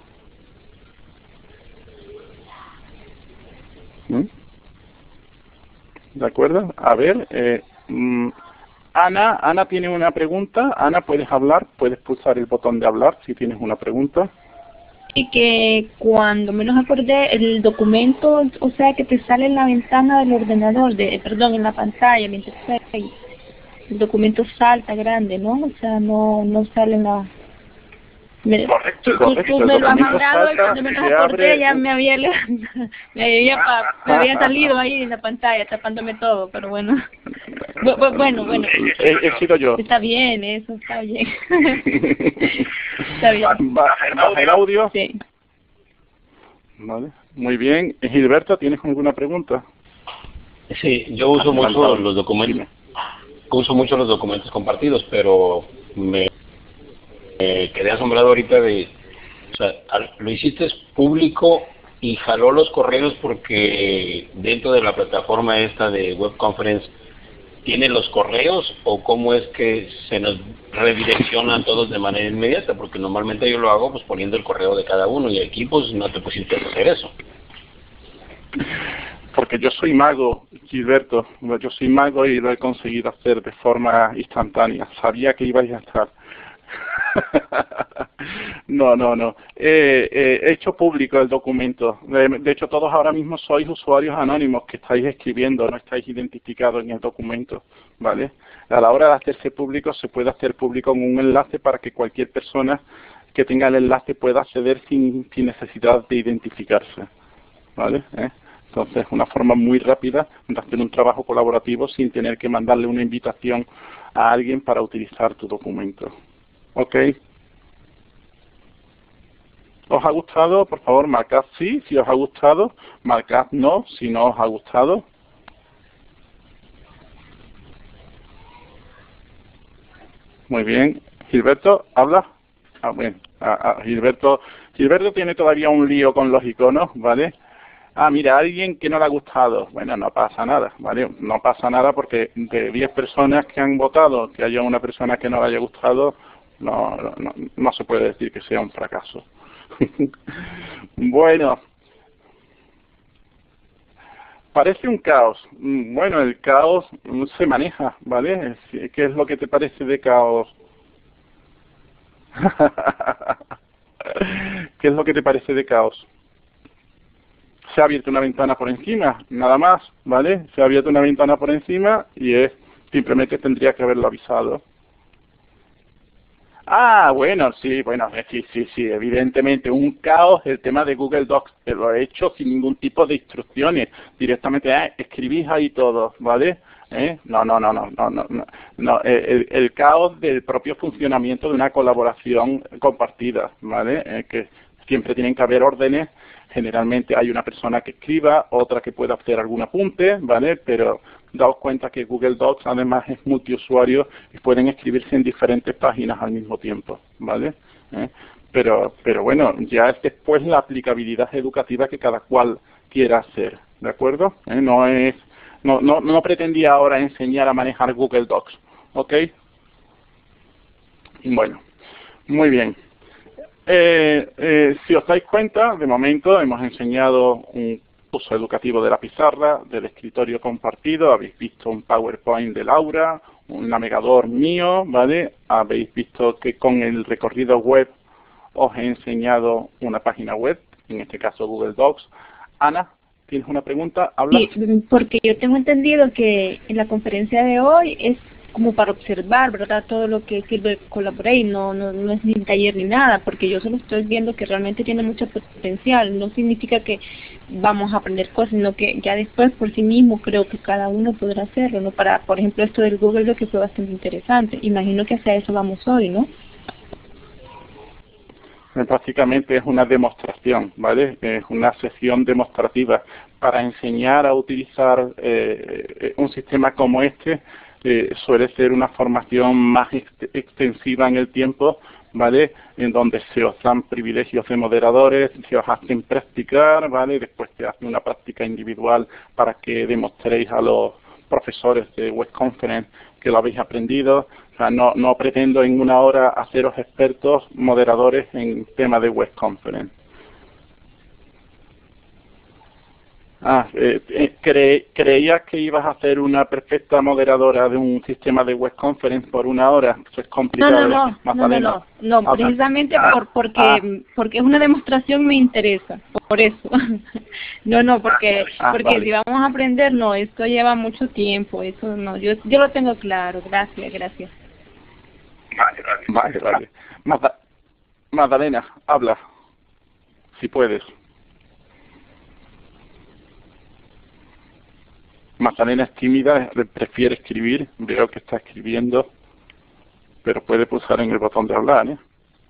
¿Mm? ¿De acuerdo? A ver, Ana tiene una pregunta. Ana, ¿puedes hablar? Puedes pulsar el botón de hablar si tienes una pregunta. Y que cuando menos acordé, el documento, o sea, que te sale en la ventana del ordenador, perdón, en la pantalla, el interface, el documento salta grande, ¿no? O sea, no sale en la... Correcto. Tú me lo has mandado y cuando menos acordé ya me había salido ahí en la pantalla tapándome todo, pero bueno. Bueno. He sido yo. Está bien, eso está bien. Está bien. ¿Baja el audio? Sí. Vale, muy bien. Gilberto, ¿tienes alguna pregunta? Sí, yo uso mucho los documentos. Uso mucho los documentos compartidos, pero me quedé asombrado ahorita de, o sea, lo hiciste público y jaló los correos porque dentro de la plataforma esta de web conference tiene los correos, o cómo es que se nos redireccionan todos de manera inmediata, porque normalmente yo lo hago pues poniendo el correo de cada uno y aquí pues no te pusiste a hacer eso. Porque yo soy mago, Gilberto, yo soy mago y lo he conseguido hacer de forma instantánea. Sabía que ibais a estar. No. He hecho público el documento. De hecho, todos ahora mismo sois usuarios anónimos que estáis escribiendo, no estáis identificados en el documento, ¿vale? A la hora de hacerse público, se puede hacer público con un enlace para que cualquier persona que tenga el enlace pueda acceder sin necesidad de identificarse, ¿vale? Entonces, una forma muy rápida de hacer un trabajo colaborativo sin tener que mandarle una invitación a alguien para utilizar tu documento. ¿Ok? ¿Os ha gustado? Por favor, marcad sí, si os ha gustado. Marcad no, si no os ha gustado. Muy bien. Gilberto, ¿habla? Bien. Gilberto tiene todavía un lío con los iconos, ¿vale? Mira, alguien que no le ha gustado. Bueno, no pasa nada, ¿vale? No pasa nada porque de 10 personas que han votado, que haya una persona que no le haya gustado, no se puede decir que sea un fracaso. Bueno, parece un caos. Bueno, el caos se maneja, ¿vale? ¿Qué es lo que te parece de caos? ¿Qué es lo que te parece de caos? Se ha abierto una ventana por encima, nada más, ¿vale? Se ha abierto una ventana por encima y simplemente tendría que haberlo avisado. Bueno, sí, evidentemente, un caos el tema de Google Docs, pero lo he hecho sin ningún tipo de instrucciones, directamente, escribís ahí todo, ¿vale? No, el caos del propio funcionamiento de una colaboración compartida, ¿vale? Que siempre tienen que haber órdenes, generalmente hay una persona que escriba, otra que pueda hacer algún apunte, ¿vale? Pero daos cuenta que Google Docs además es multiusuario y pueden escribirse en diferentes páginas al mismo tiempo, ¿vale? Pero bueno, ya es después la aplicabilidad educativa que cada cual quiera hacer, ¿de acuerdo? No pretendía ahora enseñar a manejar Google Docs, ¿ok? Bueno, muy bien. Si os dais cuenta, de momento hemos enseñado un uso educativo de la pizarra, del escritorio compartido, habéis visto un PowerPoint de Laura, un navegador mío, ¿vale? Habéis visto que con el recorrido web os he enseñado una página web, en este caso Google Docs. Ana, ¿tienes una pregunta? ¿Habla? Sí, porque yo tengo entendido que en la conferencia de hoy es como para observar, ¿verdad? Todo lo que sirve Collaborate, no es ni un taller ni nada, porque yo solo estoy viendo que realmente tiene mucho potencial. No significa que vamos a aprender cosas, sino que ya después por sí mismo creo que cada uno podrá hacerlo, ¿no? Para, por ejemplo, esto del Google, lo que fue bastante interesante. Imagino que hacia eso vamos hoy, ¿no? Básicamente es una demostración, ¿vale? Es una sesión demostrativa para enseñar a utilizar un sistema como este. Suele ser una formación más extensiva en el tiempo, ¿vale? En donde se os dan privilegios de moderadores, se os hacen practicar, ¿vale? Después se hace una práctica individual para que demostréis a los profesores de Web Conference que lo habéis aprendido. O sea, no pretendo en una hora haceros expertos moderadores en temas de Web Conference. ¿Creías que ibas a ser una perfecta moderadora de un sistema de Web Conference por una hora? Eso es complicado. No, precisamente porque es una demostración, me interesa, por eso. porque vale. Si vamos a aprender, no, esto lleva mucho tiempo, eso no, yo lo tengo claro, gracias. Vale. Magdalena, habla, si puedes. Magdalena es tímida, prefiere escribir, veo que está escribiendo, pero puede pulsar en el botón de hablar, ¿eh?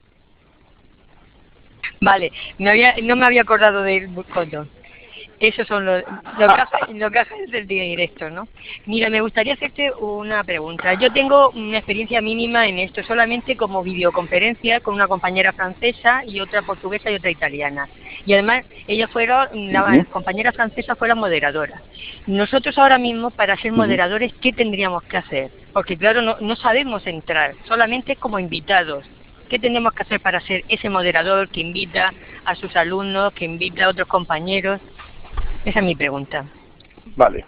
Vale, no me había acordado del botón. Esos son los gajes del directo, ¿no? Mira, me gustaría hacerte una pregunta. Yo tengo una experiencia mínima en esto, solamente como videoconferencia con una compañera francesa y otra portuguesa y otra italiana. Y además, ellas fueron, la compañera francesa fue la moderadora. Nosotros ahora mismo, para ser moderadores, ¿qué tendríamos que hacer? Porque claro, no sabemos entrar, solamente como invitados. ¿Qué tenemos que hacer para ser ese moderador que invita a sus alumnos, que invita a otros compañeros? Esa es mi pregunta. Vale.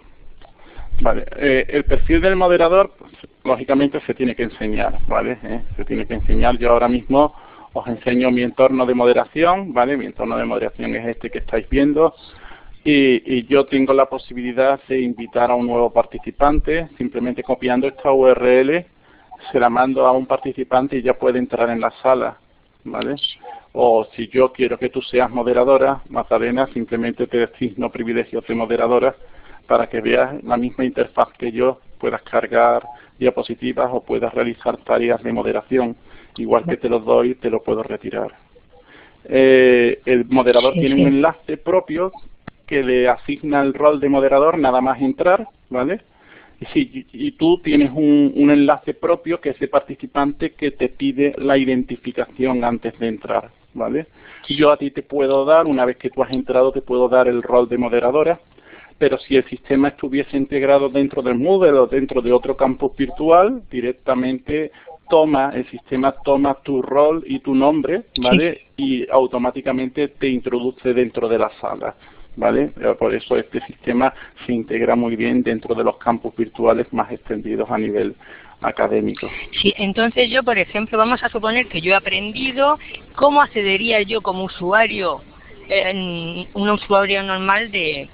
El perfil del moderador, pues, lógicamente se tiene que enseñar, ¿vale? Se tiene que enseñar. Yo ahora mismo os enseño mi entorno de moderación, ¿vale? Mi entorno de moderación es este que estáis viendo. Y yo tengo la posibilidad de invitar a un nuevo participante, simplemente copiando esta URL, se la mando a un participante y ya puede entrar en la sala, ¿vale? O si yo quiero que tú seas moderadora, Magdalena, simplemente te asigno privilegios de moderadora para que veas la misma interfaz que yo, puedas cargar diapositivas o puedas realizar tareas de moderación. Igual que te los doy, te lo puedo retirar. El moderador tiene un enlace propio que le asigna el rol de moderador nada más entrar, ¿vale? Y tú tienes un enlace propio que es de participante que te pide la identificación antes de entrar, ¿vale? Yo a ti te puedo dar, una vez que tú has entrado, te puedo dar el rol de moderadora, pero si el sistema estuviese integrado dentro del Moodle o dentro de otro campus virtual, directamente el sistema toma tu rol y tu nombre, ¿vale? Y automáticamente te introduce dentro de la sala, ¿vale? Por eso este sistema se integra muy bien dentro de los campus virtuales más extendidos a nivel académico. Sí, entonces yo, por ejemplo, vamos a suponer que yo he aprendido cómo accedería yo como usuario, un usuario normal de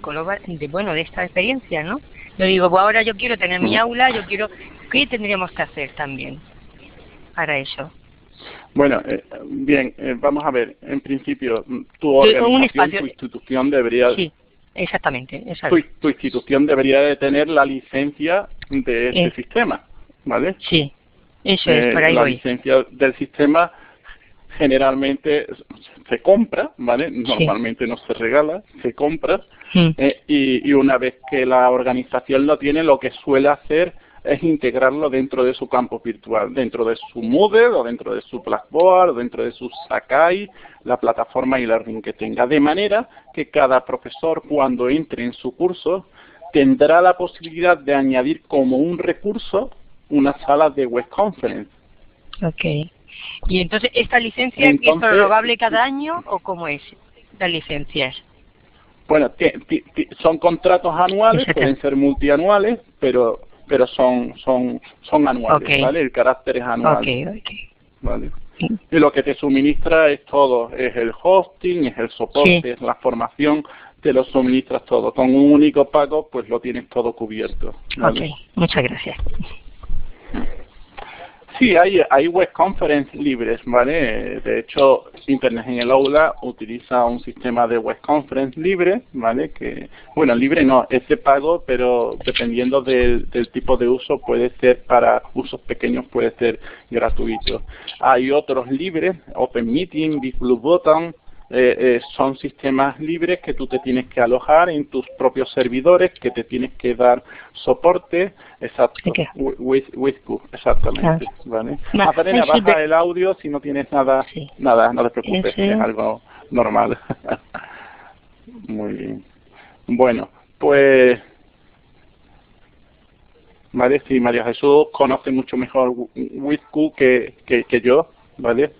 esta experiencia, ¿no? Yo digo, pues ahora yo quiero tener mi aula, ¿qué tendríamos que hacer también para eso? Bueno, bien, vamos a ver, en principio, tu organización, tu institución debería... Sí, exactamente. Tu institución debería de tener la licencia de este sistema, ¿vale? Sí, eso es, por ahí la voy. licencia del sistema generalmente se compra, ¿vale? Normalmente no se regala, se compra, y una vez que la organización lo tiene, lo que suele hacer es integrarlo dentro de su campus virtual, dentro de su Moodle o dentro de su Blackboard o dentro de su Sakai, la plataforma e-learning que tenga, de manera que cada profesor cuando entre en su curso tendrá la posibilidad de añadir como un recurso una sala de web conference. Ok. Y entonces, ¿esta licencia es prorrogable cada año o cómo es las licencias? Bueno, son contratos anuales, pueden ser multianuales, pero son anuales, ¿vale? El carácter es anual. ¿Vale? Y lo que te suministra es todo, es el hosting, es el soporte, es la formación, te lo suministras todo. Con un único pago, pues lo tienes todo cubierto, ¿vale? Ok, muchas gracias. Sí, hay web conference libres, ¿vale? De hecho, Internet en el Aula utiliza un sistema de web conference libre, ¿vale? Que, bueno, libre no, es de pago, pero dependiendo del tipo de uso, puede ser para usos pequeños, puede ser gratuito. Hay otros libres, Open Meeting, Big Blue Button, son sistemas libres que tú te tienes que alojar en tus propios servidores, que te tienes que dar soporte, exacto, Wizku, exactamente, ¿vale? Magdalena, baja el audio si no tienes nada, nada, no te preocupes, es algo normal. Muy bien. Bueno, pues, ¿vale? Sí, María Jesús conoce mucho mejor Wizku que yo, ¿vale?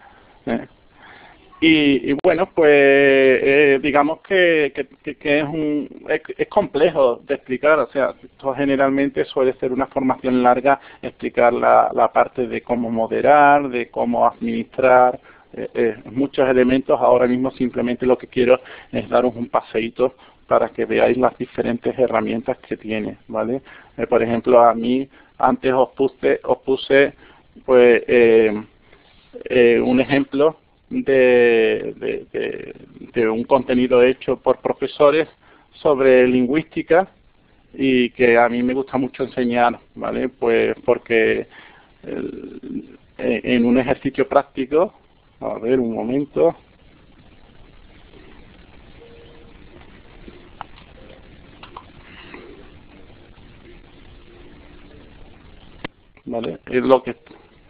Y bueno, pues digamos que es complejo de explicar, o sea, esto generalmente suele ser una formación larga, explicar la parte de cómo moderar, de cómo administrar, muchos elementos. Ahora mismo simplemente lo que quiero es daros un paseíto para que veáis las diferentes herramientas que tiene, ¿vale? Por ejemplo, a mí antes os puse pues un ejemplo de un contenido hecho por profesores sobre lingüística y que a mí me gusta mucho enseñar, ¿vale? Pues porque en un ejercicio práctico, a ver un momento, ¿vale? Es lo que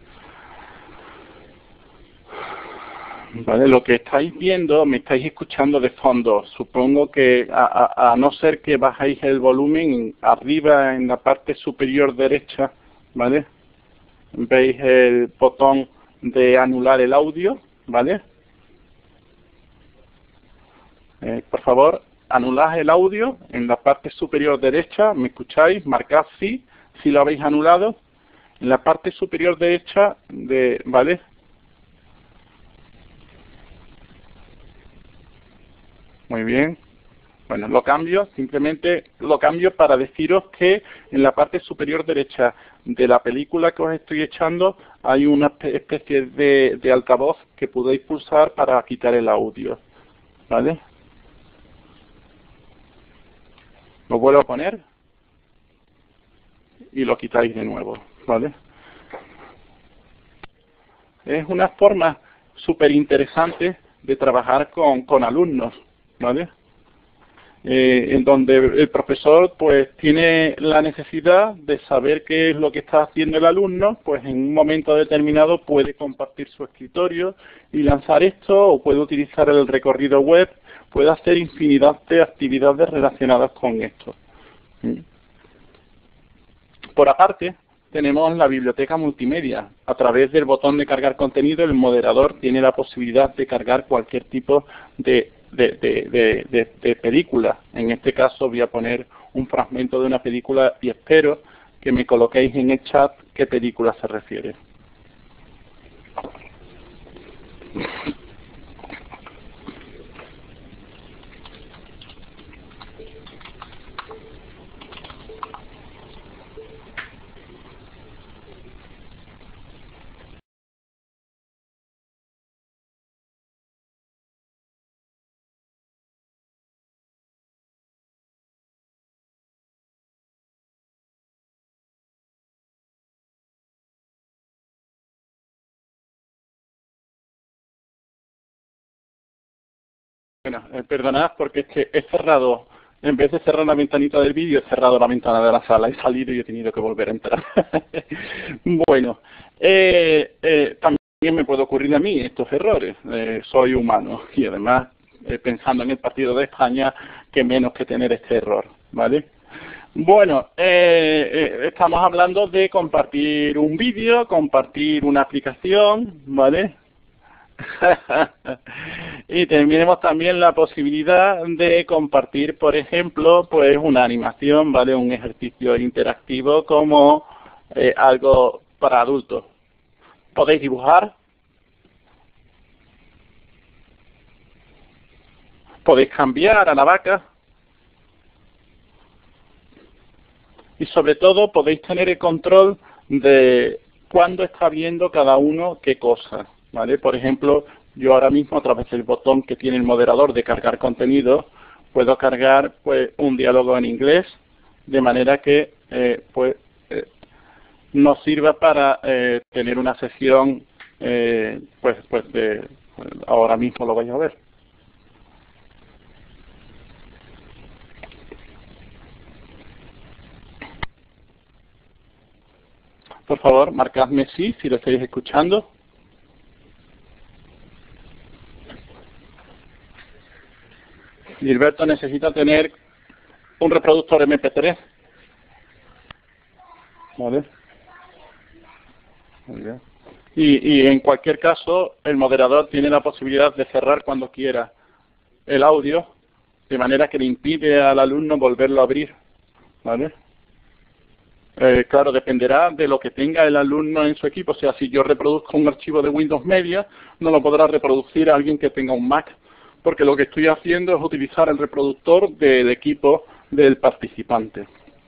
Vale, lo que estáis viendo, me estáis escuchando de fondo. Supongo que a no ser que bajáis el volumen, arriba en la parte superior derecha, ¿vale? Veis el botón de anular el audio, ¿vale? Por favor, anulad el audio en la parte superior derecha, ¿me escucháis? Marcad sí, si lo habéis anulado. En la parte superior derecha, ¿vale? Muy bien. Bueno, lo cambio, simplemente lo cambio para deciros que en la parte superior derecha de la película que os estoy echando hay una especie de altavoz que podéis pulsar para quitar el audio, ¿vale? Lo vuelvo a poner y lo quitáis de nuevo, ¿vale? Es una forma súper interesante de trabajar con alumnos, ¿vale? En donde el profesor pues tiene la necesidad de saber qué es lo que está haciendo el alumno, pues en un momento determinado puede compartir su escritorio y lanzar esto, o puede utilizar el recorrido web, puede hacer infinidad de actividades relacionadas con esto. Por aparte, tenemos la biblioteca multimedia. A través del botón de cargar contenido, el moderador tiene la posibilidad de cargar cualquier tipo de película. En este caso voy a poner un fragmento de una película y espero que me coloquéis en el chat qué película se refiere. Bueno, perdonad porque es que he cerrado, en vez de cerrar la ventanita del vídeo, he cerrado la ventana de la sala, he salido y he tenido que volver a entrar. Bueno, también me puede ocurrir a mí estos errores, soy humano y además pensando en el partido de España, que menos que tener este error, ¿vale? Bueno, estamos hablando de compartir un vídeo, compartir una aplicación, ¿vale? Y tenemos también la posibilidad de compartir, por ejemplo, pues una animación, ¿vale? Un ejercicio interactivo como algo para adultos. Podéis dibujar, podéis cambiar a la vaca y sobre todo podéis tener el control de cuándo está viendo cada uno qué cosa, ¿vale? Por ejemplo, yo ahora mismo a través del botón que tiene el moderador de cargar contenido, puedo cargar pues un diálogo en inglés, de manera que nos sirva para tener una sesión, ahora mismo lo vais a ver. Por favor, marcadme sí, si lo estáis escuchando. Gilberto necesita tener un reproductor MP3. ¿Vale? Muy bien. Y en cualquier caso, el moderador tiene la posibilidad de cerrar cuando quiera el audio, de manera que le impide al alumno volverlo a abrir. ¿Vale? Claro, dependerá de lo que tenga el alumno en su equipo. O sea, si yo reproduzco un archivo de Windows Media, no lo podrá reproducir a alguien que tenga un Mac, porque lo que estoy haciendo es utilizar el reproductor del equipo del participante.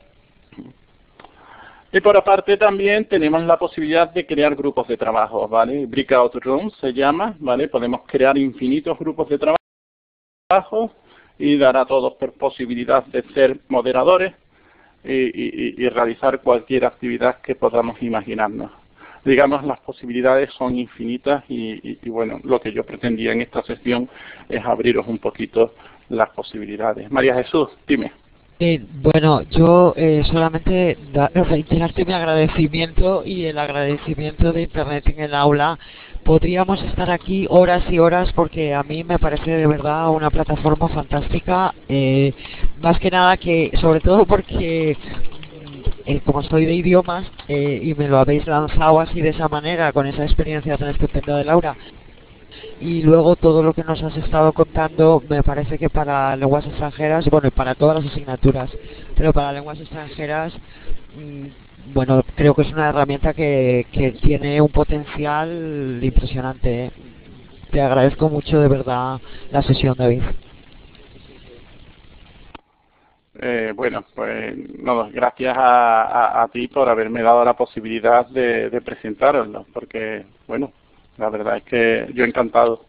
Y por aparte también tenemos la posibilidad de crear grupos de trabajo, ¿vale? Breakout Rooms se llama, ¿vale? Podemos crear infinitos grupos de trabajo y dar a todos posibilidad de ser moderadores y realizar cualquier actividad que podamos imaginarnos. Digamos, las posibilidades son infinitas y bueno, lo que yo pretendía en esta sesión es abriros un poquito las posibilidades. María Jesús, dime. Bueno, yo solamente reiterarte mi agradecimiento y el agradecimiento de Internet en el aula. Podríamos estar aquí horas y horas porque a mí me parece de verdad una plataforma fantástica, más que nada que, sobre todo porque como soy de idiomas y me lo habéis lanzado así de esa manera, con esa experiencia tan estupenda de Laura, y luego todo lo que nos has estado contando, me parece que para lenguas extranjeras, bueno, y para todas las asignaturas, pero para lenguas extranjeras, bueno, creo que es una herramienta que tiene un potencial impresionante. Te agradezco mucho de verdad la sesión, David. Bueno, pues no, gracias a ti por haberme dado la posibilidad de presentároslo, porque, bueno, la verdad es que yo encantado.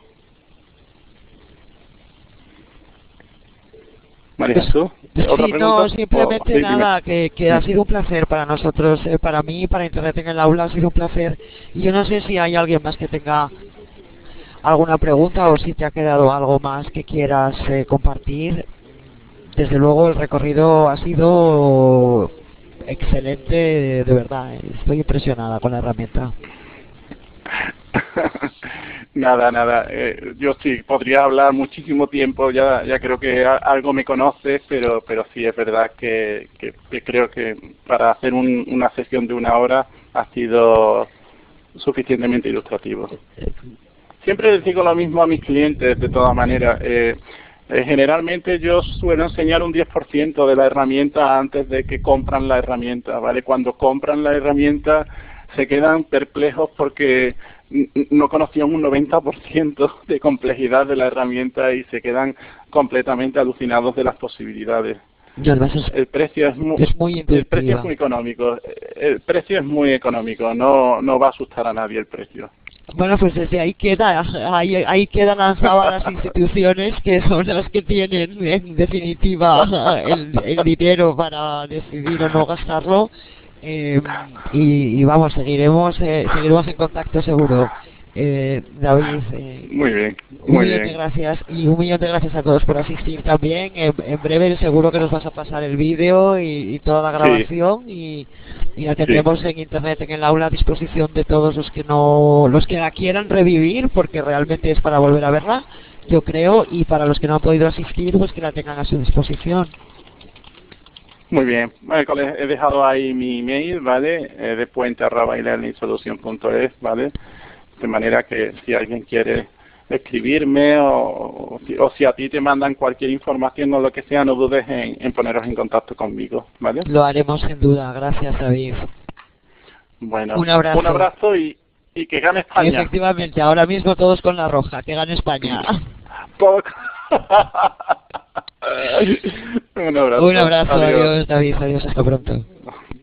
María Jesús, ¿otra pregunta? No, simplemente nada, que ha sido un placer para nosotros, para mí, para Internet en el aula ha sido un placer. Y yo no sé si hay alguien más que tenga alguna pregunta o si te ha quedado algo más que quieras compartir. Desde luego el recorrido ha sido excelente, de verdad, estoy impresionada con la herramienta. Nada, yo sí podría hablar muchísimo tiempo, ya creo que algo me conoces, pero sí es verdad que creo que para hacer una sesión de 1 hora ha sido suficientemente ilustrativo. Siempre les digo lo mismo a mis clientes, de todas maneras. Generalmente yo suelo enseñar un 10% de la herramienta antes de que compran la herramienta, ¿vale? Cuando compran la herramienta se quedan perplejos porque no conocían un 90% de complejidad de la herramienta y se quedan completamente alucinados de las posibilidades. El precio es muy económico. El precio es muy económico, no va a asustar a nadie el precio. Bueno, pues desde ahí quedan lanzadas las instituciones que son las que tienen en definitiva el dinero para decidir o no gastarlo. Y vamos, seguiremos en contacto seguro. David, muy bien, un millón de gracias y un millón de gracias a todos por asistir también. En breve seguro que nos vas a pasar el vídeo y toda la grabación, sí. y la tendremos en Internet en el aula a disposición de todos los que la quieran revivir, porque realmente es para volver a verla, yo creo, y para los que no han podido asistir, pues que la tengan a su disposición. Muy bien, he dejado ahí mi email, ¿vale? De puente@elearningsolution.es, ¿vale? De manera que si alguien quiere escribirme o si a ti te mandan cualquier información o lo que sea, no dudes en poneros en contacto conmigo, ¿vale? Lo haremos sin duda, gracias David. Bueno, un abrazo y que gane España. Efectivamente, ahora mismo todos con la roja, que gane España. Un abrazo. Adiós David, adiós, hasta pronto.